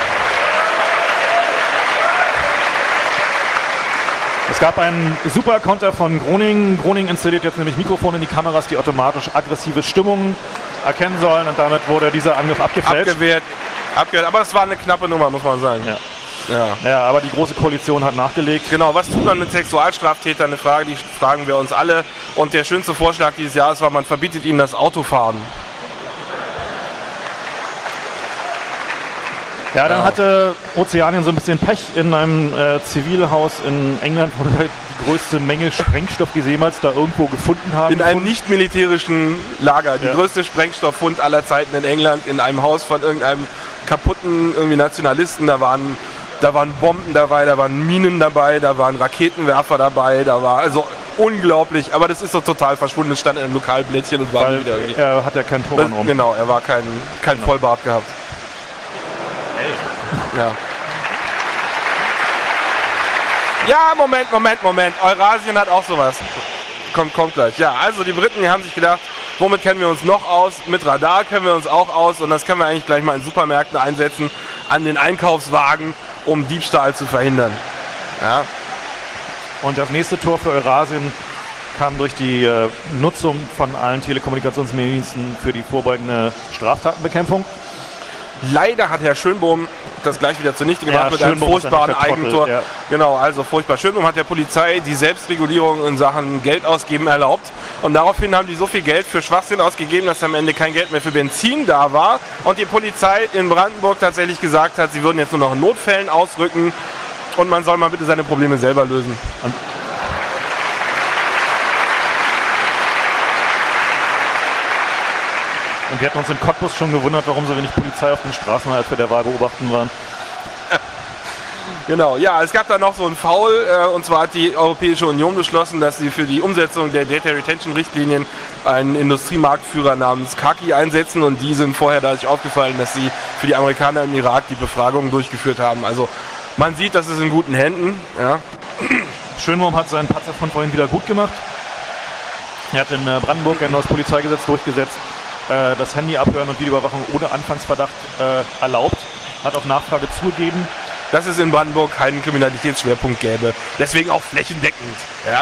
Es gab einen super Konter von Groningen. Groningen installiert jetzt nämlich Mikrofone in die Kameras, die automatisch aggressive Stimmungen erkennen sollen und damit wurde dieser Angriff abgefälscht. Abgewehrt. Abgehört, aber es war eine knappe Nummer, muss man sagen. Ja. Ja. ja, aber die Große Koalition hat nachgelegt. Genau, was tut man mit Sexualstraftätern? Eine Frage, die fragen wir uns alle. Und der schönste Vorschlag dieses Jahres war, man verbietet ihnen das Autofahren. Ja, dann Ja. hatte Ozeanien so ein bisschen Pech. In einem äh, Zivilhaus in England wurde halt die größte Menge Sprengstoff, die sie jemals da irgendwo gefunden haben. In einem nicht militärischen Lager. Die Ja. größte Sprengstofffund aller Zeiten in England, in einem Haus von irgendeinem kaputten irgendwie Nationalisten. Da waren, da waren Bomben dabei, da waren Minen dabei, da waren Raketenwerfer dabei, da war also unglaublich. Aber das ist so total verschwunden. Es stand in einem Lokalblättchen und war Weil wieder irgendwie. er hat ja keinen Turban um. Genau, er war kein, kein Genau. Vollbart gehabt. Ja. Ja, Moment, Moment, Moment. Eurasien hat auch sowas. Kommt, kommt gleich. Ja, also die Briten, die haben sich gedacht, womit kennen wir uns noch aus? Mit Radar kennen wir uns auch aus und das können wir eigentlich gleich mal in Supermärkten einsetzen, an den Einkaufswagen, um Diebstahl zu verhindern. Ja. Und das nächste Tor für Eurasien kam durch die äh, Nutzung von allen Telekommunikationsdiensten für die vorbeugende Straftatenbekämpfung. Leider hat Herr Schönbohm das gleich wieder zunichte gemacht Ja, mit einem Schönbohm ist furchtbaren ein echter Trottel, Eigentor. ja. Genau, also furchtbar. Schönbohm hat der Polizei die Selbstregulierung in Sachen Geld ausgeben erlaubt. Und daraufhin haben die so viel Geld für Schwachsinn ausgegeben, dass am Ende kein Geld mehr für Benzin da war. Und die Polizei in Brandenburg tatsächlich gesagt hat, sie würden jetzt nur noch in Notfällen ausrücken und man soll mal bitte seine Probleme selber lösen. Und Und wir hatten uns in Cottbus schon gewundert, warum so wenig Polizei auf den Straßen war, als wir der Wahl beobachten waren. Genau, ja, es gab da noch so einen Foul, äh, und zwar hat die Europäische Union beschlossen, dass sie für die Umsetzung der Data Retention Richtlinien einen Industriemarktführer namens Kaki einsetzen und die sind vorher dadurch aufgefallen, dass sie für die Amerikaner im Irak die Befragungen durchgeführt haben. Also man sieht, das ist in guten Händen. Ja. Schönbohm hat seinen Patzer von vorhin wieder gut gemacht. Er hat in äh, Brandenburg ein neues Polizeigesetz durchgesetzt, äh, das Handy abhören und Videoüberwachung ohne Anfangsverdacht äh, erlaubt, hat auf Nachfrage zugegeben, dass es in Brandenburg keinen Kriminalitätsschwerpunkt gäbe. Deswegen auch flächendeckend. Ja.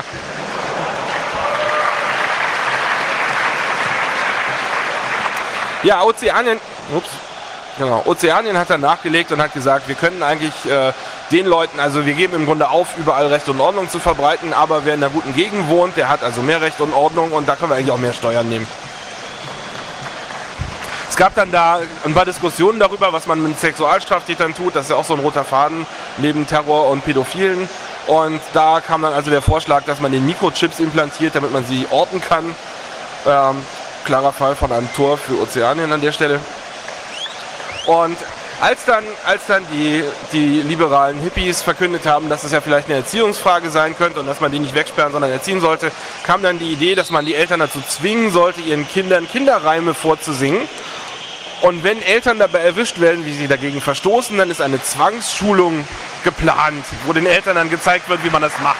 Ja, Ozeanien, ups, genau, Ozeanien hat dann nachgelegt und hat gesagt, wir können eigentlich äh, den Leuten, also wir geben im Grunde auf, überall Recht und Ordnung zu verbreiten, aber wer in einer guten Gegend wohnt, der hat also mehr Recht und Ordnung und da können wir eigentlich auch mehr Steuern nehmen. Es gab dann da ein paar Diskussionen darüber, was man mit Sexualstraftätern tut. Das ist ja auch so ein roter Faden neben Terror und Pädophilen. Und da kam dann also der Vorschlag, dass man den Mikrochips implantiert, damit man sie orten kann. Ähm, klarer Fall von einem Tor für Ozeanien an der Stelle. Und als dann, als dann die, die liberalen Hippies verkündet haben, dass es ja vielleicht eine Erziehungsfrage sein könnte und dass man die nicht wegsperren, sondern erziehen sollte, kam dann die Idee, dass man die Eltern dazu zwingen sollte, ihren Kindern Kinderreime vorzusingen. Und wenn Eltern dabei erwischt werden, wie sie dagegen verstoßen, dann ist eine Zwangsschulung geplant, wo den Eltern dann gezeigt wird, wie man das macht.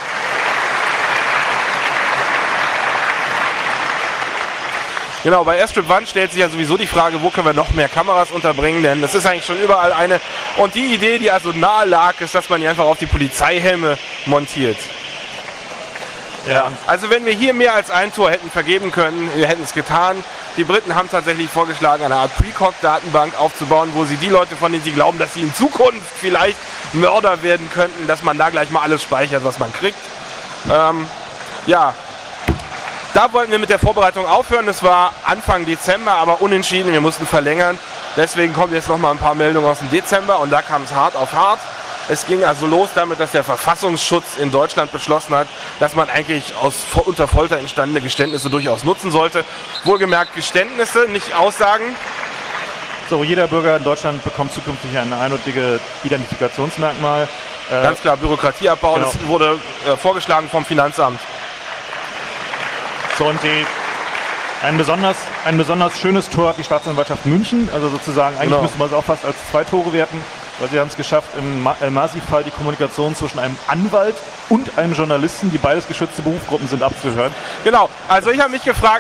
Genau, bei Airstrip One stellt sich ja sowieso die Frage, wo können wir noch mehr Kameras unterbringen, denn das ist eigentlich schon überall eine. Und die Idee, die also nahe lag, ist, dass man die einfach auf die Polizeihelme montiert. Ja. Also wenn wir hier mehr als ein Tor hätten vergeben können, wir hätten es getan. Die Briten haben tatsächlich vorgeschlagen, eine Art Precog-Datenbank aufzubauen, wo sie die Leute, von denen sie glauben, dass sie in Zukunft vielleicht Mörder werden könnten, dass man da gleich mal alles speichert, was man kriegt. Ähm, ja, da wollten wir mit der Vorbereitung aufhören. Es war Anfang Dezember, aber unentschieden. Wir mussten verlängern. Deswegen kommen jetzt noch mal ein paar Meldungen aus dem Dezember und da kam es hart auf hart. Es ging also los damit, dass der Verfassungsschutz in Deutschland beschlossen hat, dass man eigentlich aus unter Folter entstandene Geständnisse durchaus nutzen sollte. Wohlgemerkt Geständnisse, nicht Aussagen. So, jeder Bürger in Deutschland bekommt zukünftig ein eindeutiges Identifikationsmerkmal. Äh, Ganz klar Bürokratieabbau, genau. Das wurde äh, vorgeschlagen vom Finanzamt. So, und die, ein, besonders, ein besonders schönes Tor hat die Staatsanwaltschaft München. Also sozusagen, eigentlich Genau. müssen wir es auch fast als zwei Tore werten, weil sie haben es geschafft, im Ma- äh, Masi-Fall die Kommunikation zwischen einem Anwalt und einem Journalisten, die beides geschützte Berufsgruppen sind, abzuhören. Genau, also ich habe mich gefragt,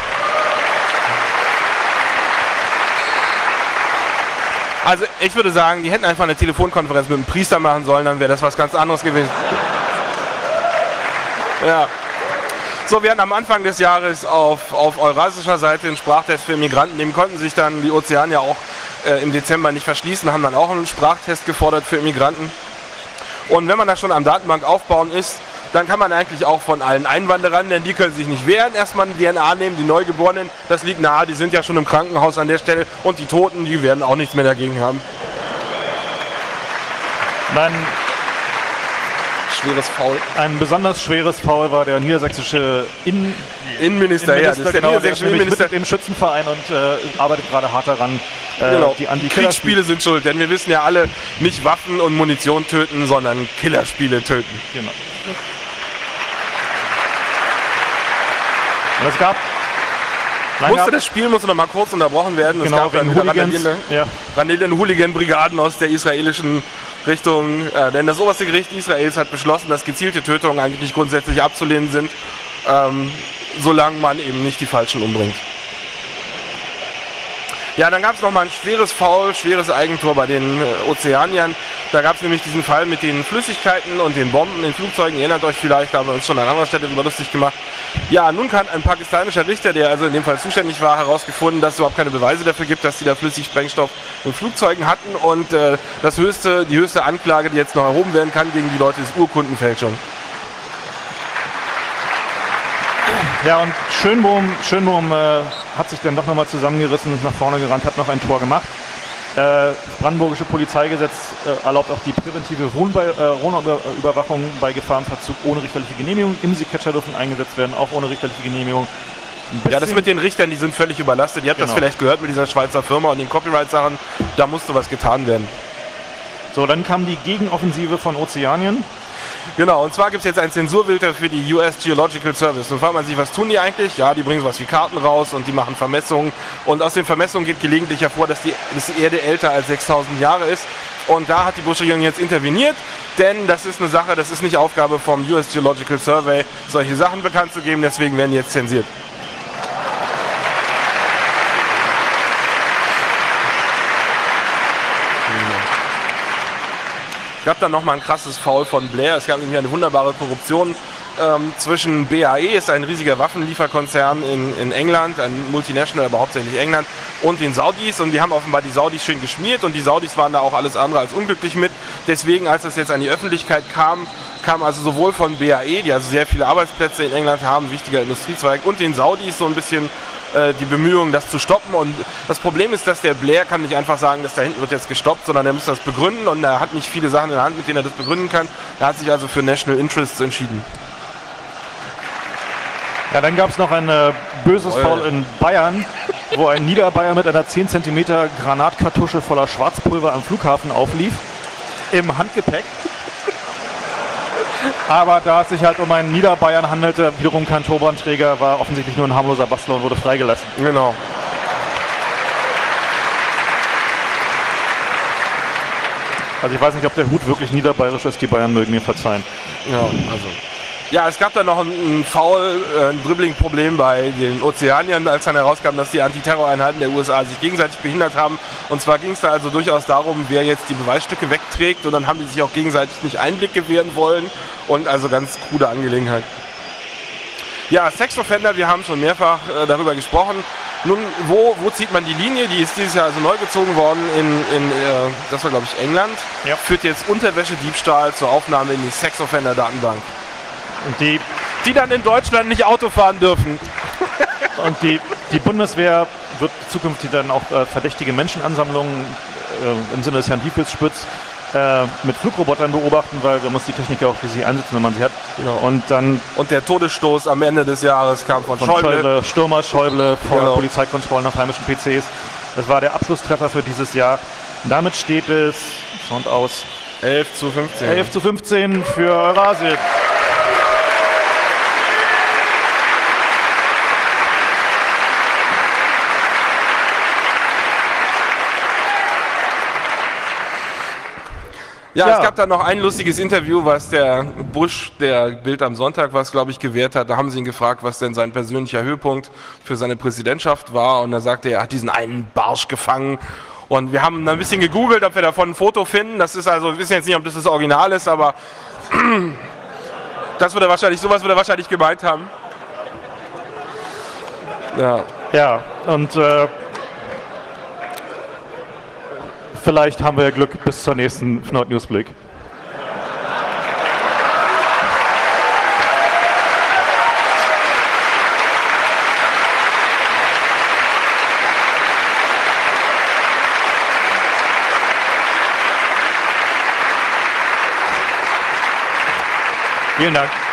also ich würde sagen, die hätten einfach eine Telefonkonferenz mit dem Priester machen sollen, dann wäre das was ganz anderes gewesen. Ja. So, wir hatten am Anfang des Jahres auf, auf eurasischer Seite einen Sprachtest für Migranten, dem konnten sich dann die Ozeanier auch äh, im Dezember nicht verschließen, haben dann auch einen Sprachtest gefordert für Immigranten. Und wenn man da schon am Datenbank aufbauen ist, dann kann man eigentlich auch von allen Einwanderern, denn die können sich nicht wehren, erstmal ein D N A nehmen, die Neugeborenen, das liegt nahe, die sind ja schon im Krankenhaus an der Stelle und die Toten, die werden auch nichts mehr dagegen haben. Nein, Schweres Foul. ein besonders schweres Foul war der niedersächsische Innen Innenminister, ja, das ist der genau, der ist niedersächsische nämlich Innenminister. Mitglied im Schützenverein und äh, arbeitet gerade hart daran, äh, Genau. die Anti- Kriegsspiele sind schuld, denn wir wissen ja alle, nicht Waffen und Munition töten, sondern Killerspiele töten. Genau. Und es gab lange Musste ab- das Spiel musste noch mal kurz unterbrochen werden. genau, es gab dann wegen wieder Hooligans. randalierende, Ja. randalierende Hooligan-Brigaden aus der israelischen Richtung. Äh, denn das oberste Gericht Israels hat beschlossen, dass gezielte Tötungen eigentlich nicht grundsätzlich abzulehnen sind, ähm, solange man eben nicht die Falschen umbringt. Ja, dann gab es noch mal ein schweres Foul, schweres Eigentor bei den äh, Ozeaniern. Da gab es nämlich diesen Fall mit den Flüssigkeiten und den Bomben in Flugzeugen. Ihr erinnert euch vielleicht, da haben wir uns schon an anderer Stelle darüber lustig gemacht. Ja, nun kann ein pakistanischer Richter, der also in dem Fall zuständig war, herausgefunden, dass es überhaupt keine Beweise dafür gibt, dass die da Flüssigsprengstoff in Flugzeugen hatten. Und äh, das höchste, die höchste Anklage, die jetzt noch erhoben werden kann gegen die Leute, ist Urkundenfälschung. Ja, und Schönbohm, Schönbohm äh, hat sich dann doch nochmal zusammengerissen, ist nach vorne gerannt, hat noch ein Tor gemacht. Äh, brandenburgische Polizeigesetz äh, erlaubt auch die präventive Wohnbei- äh, Wohnüberwachung bei Gefahrenverzug ohne richterliche Genehmigung. Imsi-Catcher dürfen eingesetzt werden, auch ohne richterliche Genehmigung. Ein Ja, das bisschen- mit den Richtern, die sind völlig überlastet. Ihr habt das Genau. vielleicht gehört mit dieser Schweizer Firma und den Copyright-Sachen. Da musste was getan werden. So, dann kam die Gegenoffensive von Ozeanien. Genau, und zwar gibt es jetzt ein Zensurfilter für die U S Geological Service. Nun fragt man sich, was tun die eigentlich? Ja, die bringen sowas wie Karten raus und die machen Vermessungen. Und aus den Vermessungen geht gelegentlich hervor, dass die, dass die Erde älter als sechstausend Jahre ist. Und da hat die Bush-Regierung jetzt interveniert, denn das ist eine Sache, das ist nicht Aufgabe vom U S Geological Survey, solche Sachen bekannt zu geben, deswegen werden die jetzt zensiert. Es gab dann nochmal ein krasses Foul von Blair. Es gab nämlich eine wunderbare Korruption ähm, zwischen B A E, ist ein riesiger Waffenlieferkonzern in, in England, ein Multinational, aber hauptsächlich England, und den Saudis. Und die haben offenbar die Saudis schön geschmiert und die Saudis waren da auch alles andere als unglücklich mit. Deswegen, als das jetzt an die Öffentlichkeit kam, kam also sowohl von B A E, die also sehr viele Arbeitsplätze in England haben, wichtiger Industriezweig, und den Saudis so ein bisschen die Bemühungen, das zu stoppen. Und das Problem ist, dass der Blair kann nicht einfach sagen, dass da hinten wird jetzt gestoppt, sondern er muss das begründen und er hat nicht viele Sachen in der Hand, mit denen er das begründen kann. Er hat sich also für National Interests entschieden. Ja, dann gab es noch ein äh, böses Oh, ja. Foul in Bayern, wo ein Niederbayer mit einer zehn Zentimeter Granatkartusche voller Schwarzpulver am Flughafen auflief, im Handgepäck. Aber da es sich halt um einen Niederbayern handelte, wiederum kein Turban-Träger, war offensichtlich nur ein harmloser Bastler und wurde freigelassen. Genau. Also ich weiß nicht, ob der Hut wirklich niederbayerisch ist, die Bayern mögen mir verzeihen. Ja, also. Ja, es gab da noch ein, ein Foul, äh, ein Dribbling-Problem bei den Ozeaniern, als dann herauskam, dass die Antiterroreinheiten der U S A sich gegenseitig behindert haben. Und zwar ging es da also durchaus darum, wer jetzt die Beweisstücke wegträgt. Und dann haben die sich auch gegenseitig nicht Einblick gewähren wollen. Und also ganz krude Angelegenheit. Ja, Sexoffender, wir haben schon mehrfach äh, darüber gesprochen. Nun, wo, wo zieht man die Linie? Die ist dieses Jahr also neu gezogen worden in, in äh, das war glaube ich England. Ja. Führt jetzt Unterwäschediebstahl zur Aufnahme in die Sexoffender-Datenbank. Und die, Die dann in Deutschland nicht Auto fahren dürfen. und die, die Bundeswehr wird zukünftig dann auch äh, verdächtige Menschenansammlungen äh, im Sinne des Herrn Diepelsspitz äh, mit Flugrobotern beobachten, weil man muss die Technik ja auch für sie einsetzen, wenn man sie hat. Genau. Und dann Und der Todesstoß am Ende des Jahres kam von, von Schäuble. Schäuble, Stürmer, Schäuble, vor Genau. Polizeikontrollen auf heimischen P Cs. Das war der Abschlusstreffer für dieses Jahr. Damit steht es, Sound aus, elf zu fünfzehn. elf zu fünfzehn für Eurasien. Ja, Ja. es gab da noch ein lustiges Interview, was der Bush, der Bild am Sonntag, was glaube ich gewährt hat. Da haben sie ihn gefragt, was denn sein persönlicher Höhepunkt für seine Präsidentschaft war. Und da sagte er, er hat diesen einen Barsch gefangen. Und wir haben dann ein bisschen gegoogelt, ob wir davon ein Foto finden. Das ist also, wir wissen jetzt nicht, ob das das Original ist, aber das wird er wahrscheinlich, sowas wird er wahrscheinlich gemeint haben. Ja. Ja, und äh, vielleicht haben wir ja Glück bis zur nächsten Fnord Newsblick. Vielen Dank.